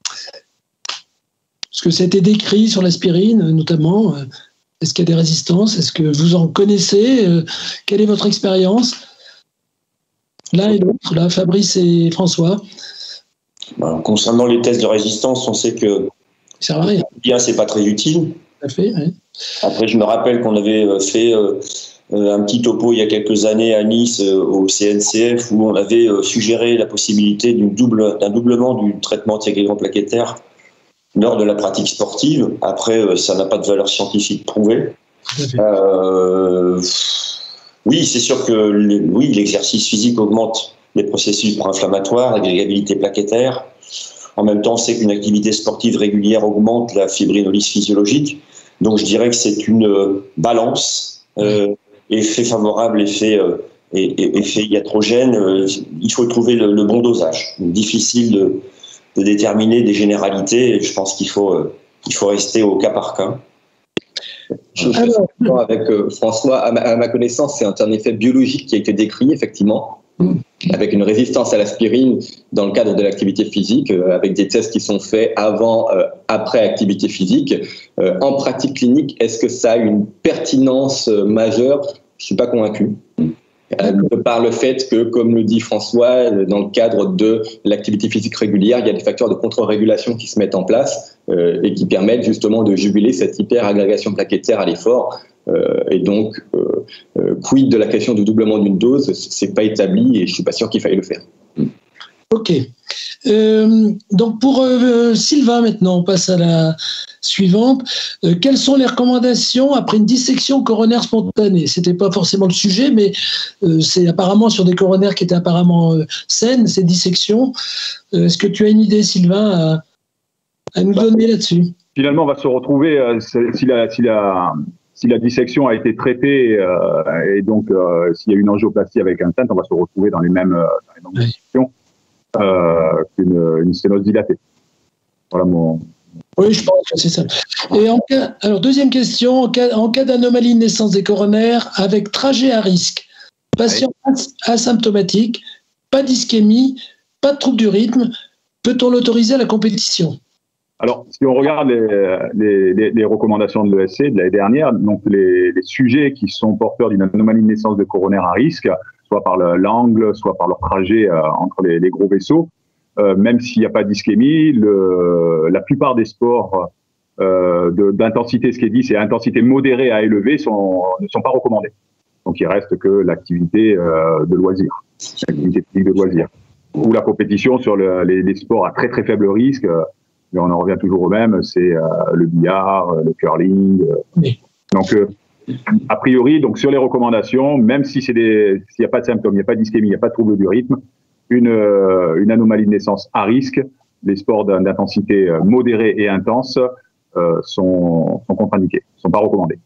Parce que ça a été décrit sur l'aspirine notamment. Est-ce qu'il y a des résistances? Est-ce que vous en connaissez? Quelle est votre expérience? L'un et l'autre, là, Fabrice et François. Ben, concernant les tests de résistance, on sait que ça sert à rien. Bien, c'est pas très utile. Tout à fait, oui. Après, je me rappelle qu'on avait fait euh, un petit topo il y a quelques années à Nice euh, au C N C F où on avait euh, suggéré la possibilité d'une double, d'un doublement du traitement anti-agrégant plaquettaire lors de la pratique sportive. Après, euh, ça n'a pas de valeur scientifique prouvée. Euh, oui, c'est sûr que le, oui, l'exercice physique augmente les processus pro-inflammatoires, l'agrégabilité plaquettaire. En même temps, on sait qu'une activité sportive régulière augmente la fibrinolyse physiologique. Donc je dirais que c'est une balance, euh, effet favorable, effet, euh, et, et, effet iatrogène. Euh, il faut trouver le, le bon dosage. Difficile de, de déterminer des généralités. Et je pense qu'il faut, euh, il faut rester au cas par cas. Je suis d'accord avec euh, François. À ma, à ma connaissance, c'est un, un effet biologique qui a été décrit, effectivement, mmh. avec une résistance à l'aspirine dans le cadre de l'activité physique, euh, avec des tests qui sont faits avant, euh, après activité physique. Euh, en pratique clinique, est-ce que ça a une pertinence euh, majeure? Je ne suis pas convaincu. Euh, par le fait que, comme le dit François, dans le cadre de l'activité physique régulière, il y a des facteurs de contre-régulation qui se mettent en place euh, et qui permettent justement de juguler cette hyperagrégation plaquettaire à l'effort. Euh, et donc, euh, euh, quid de la question du doublement d'une dose, c'est pas établi et je suis pas sûr qu'il faille le faire. Ok. Euh, donc pour euh, Sylvain maintenant, on passe à la suivante. Euh, quelles sont les recommandations après une dissection coronaire spontanée? C'était pas forcément le sujet, mais euh, c'est apparemment sur des coronaires qui étaient apparemment euh, saines, ces dissections. Euh, est-ce que tu as une idée, Sylvain, à, à nous donner là-dessus? Finalement, on va se retrouver, euh, si, la, si, la, si la dissection a été traitée euh, et donc euh, s'il y a une angioplastie avec un stent, on va se retrouver dans les mêmes, euh, dans les mêmes disections. Euh, qu'une une sténose dilatée. Voilà mon. Oui, je pense que c'est ça. Et en cas, alors deuxième question, en cas, en cas d'anomalie de naissance des coronaires avec trajet à risque, patient oui. asymptomatique, pas d'ischémie, pas de trouble du rythme, peut-on l'autoriser à la compétition? Alors, si on regarde les, les, les, les recommandations de l'E S C de l'année dernière, donc les, les sujets qui sont porteurs d'une anomalie de naissance de coronaire à risque, soit par l'angle, soit par leur trajet euh, entre les, les gros vaisseaux. Euh, même s'il n'y a pas d'ischémie, la plupart des sports euh, d'intensité, ce qui est dit, c'est intensité modérée à élevée, sont, ne sont pas recommandés. Donc il reste que l'activité euh, de loisir, l'activité physique de loisir. Ou la compétition sur le, les, les sports à très très faible risque, euh, mais on en revient toujours au même, c'est euh, le billard, le curling. Euh. Oui. Donc euh, a priori, donc sur les recommandations, même si c'est des, s'il n'y a pas de symptômes, il n'y a pas d'ischémie, il n'y a pas de trouble du rythme, une, euh, une anomalie de naissance à risque, les sports d'intensité modérée et intense euh, sont, sont contre-indiqués, ne sont pas recommandés.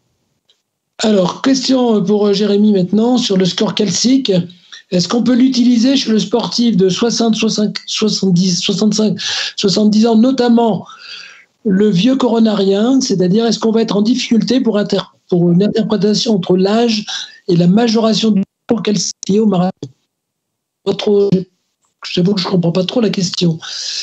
Alors, question pour Jérémy maintenant sur le score calcique. Est-ce qu'on peut l'utiliser chez le sportif de soixante, soixante-dix, soixante-cinq, soixante-dix ans, notamment le vieux coronarien, c'est-à-dire est-ce qu'on va être en difficulté pour, inter pour une interprétation entre l'âge et la majoration du score calcique au marathon? Pas trop, j'avoue que je ne comprends pas trop la question.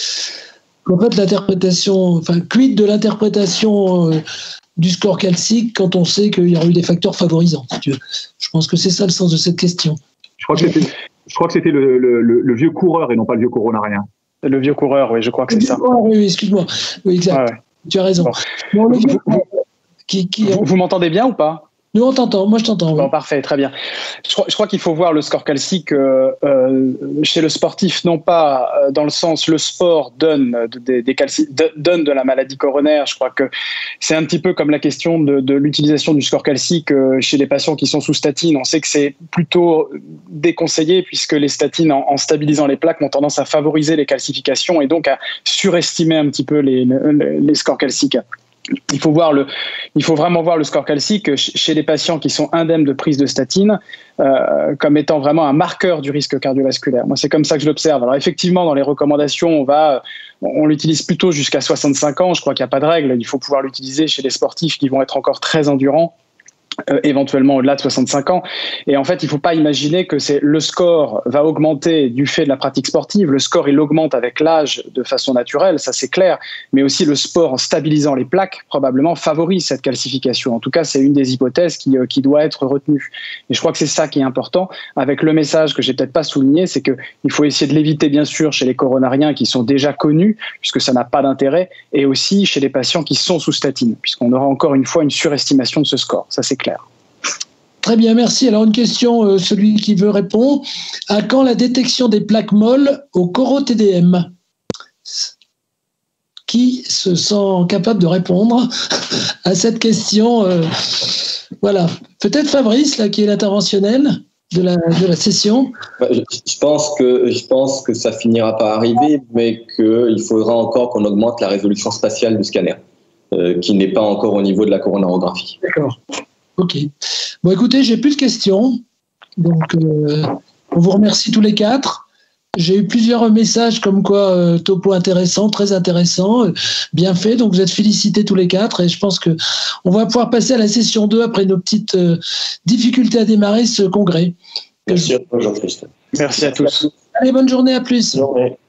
En fait, l'interprétation, enfin, quid de l'interprétation euh, du score calcique quand on sait qu'il y aura eu des facteurs favorisants, si tu veux. Je pense que c'est ça le sens de cette question. Je crois que c'était, je crois que c'était le, le, le, le vieux coureur et non pas le vieux coronarien. Le vieux coureur, oui, je crois que c'est ça. Coureur, oui, excuse-moi. Oui, exact. Ah ouais. Tu as raison. Bon. Bon, vieux, vous, qui, qui, vous, vous m'entendez bien ou pas? Nous, on t'entend. Moi, je t'entends. Bon, oui. Très, très bien. Je crois, je crois qu'il faut voir le score calcique euh, euh, chez le sportif, non pas euh, dans le sens le sport donne, des, des calci donne de la maladie coronaire. Je crois que c'est un petit peu comme la question de, de l'utilisation du score calcique euh, chez les patients qui sont sous statine. On sait que c'est plutôt déconseillé puisque les statines, en, en stabilisant les plaques, ont tendance à favoriser les calcifications et donc à surestimer un petit peu les, les, les scores calciques. Il faut, voir le, il faut vraiment voir le score calcique chez les patients qui sont indemnes de prise de statine euh, comme étant vraiment un marqueur du risque cardiovasculaire. Moi, c'est comme ça que je l'observe. Alors effectivement, dans les recommandations, on, va, on l'utilise plutôt jusqu'à soixante-cinq ans. Je crois qu'il n'y a pas de règle. Il faut pouvoir l'utiliser chez les sportifs qui vont être encore très endurants. Euh, éventuellement au-delà de soixante-cinq ans. Et en fait, il ne faut pas imaginer que c'est le score va augmenter du fait de la pratique sportive. Le score, il augmente avec l'âge de façon naturelle, ça c'est clair. Mais aussi le sport, en stabilisant les plaques, probablement favorise cette calcification. En tout cas, c'est une des hypothèses qui, euh, qui doit être retenue. Et je crois que c'est ça qui est important. Avec le message que j'ai peut-être pas souligné, c'est qu'il faut essayer de l'éviter, bien sûr, chez les coronariens qui sont déjà connus, puisque ça n'a pas d'intérêt, et aussi chez les patients qui sont sous statine, puisqu'on aura encore une fois une surestimation de ce score. Ça, c'est clair. Très bien, merci. Alors une question, euh, celui qui veut répondre. À quand la détection des plaques molles au coro-T D M? Qui se sent capable de répondre à cette question? euh, Voilà. Peut-être Fabrice, là, qui est l'interventionnel de la, de la session. Je, je, pense que, je pense que ça finira par arriver, mais qu'il faudra encore qu'on augmente la résolution spatiale du scanner. euh, qui n'est pas encore au niveau de la coronarographie. D'accord. Ok. Bon, écoutez, j'ai plus de questions. Donc, euh, on vous remercie tous les quatre. J'ai eu plusieurs messages comme quoi euh, topo intéressant, très intéressant, euh, bien fait. Donc, vous êtes félicités tous les quatre. Et je pense que on va pouvoir passer à la session deux après nos petites euh, difficultés à démarrer ce congrès. Merci à toi, Jean-Christophe. Merci à tous. Allez, bonne journée, à plus. Bonne journée.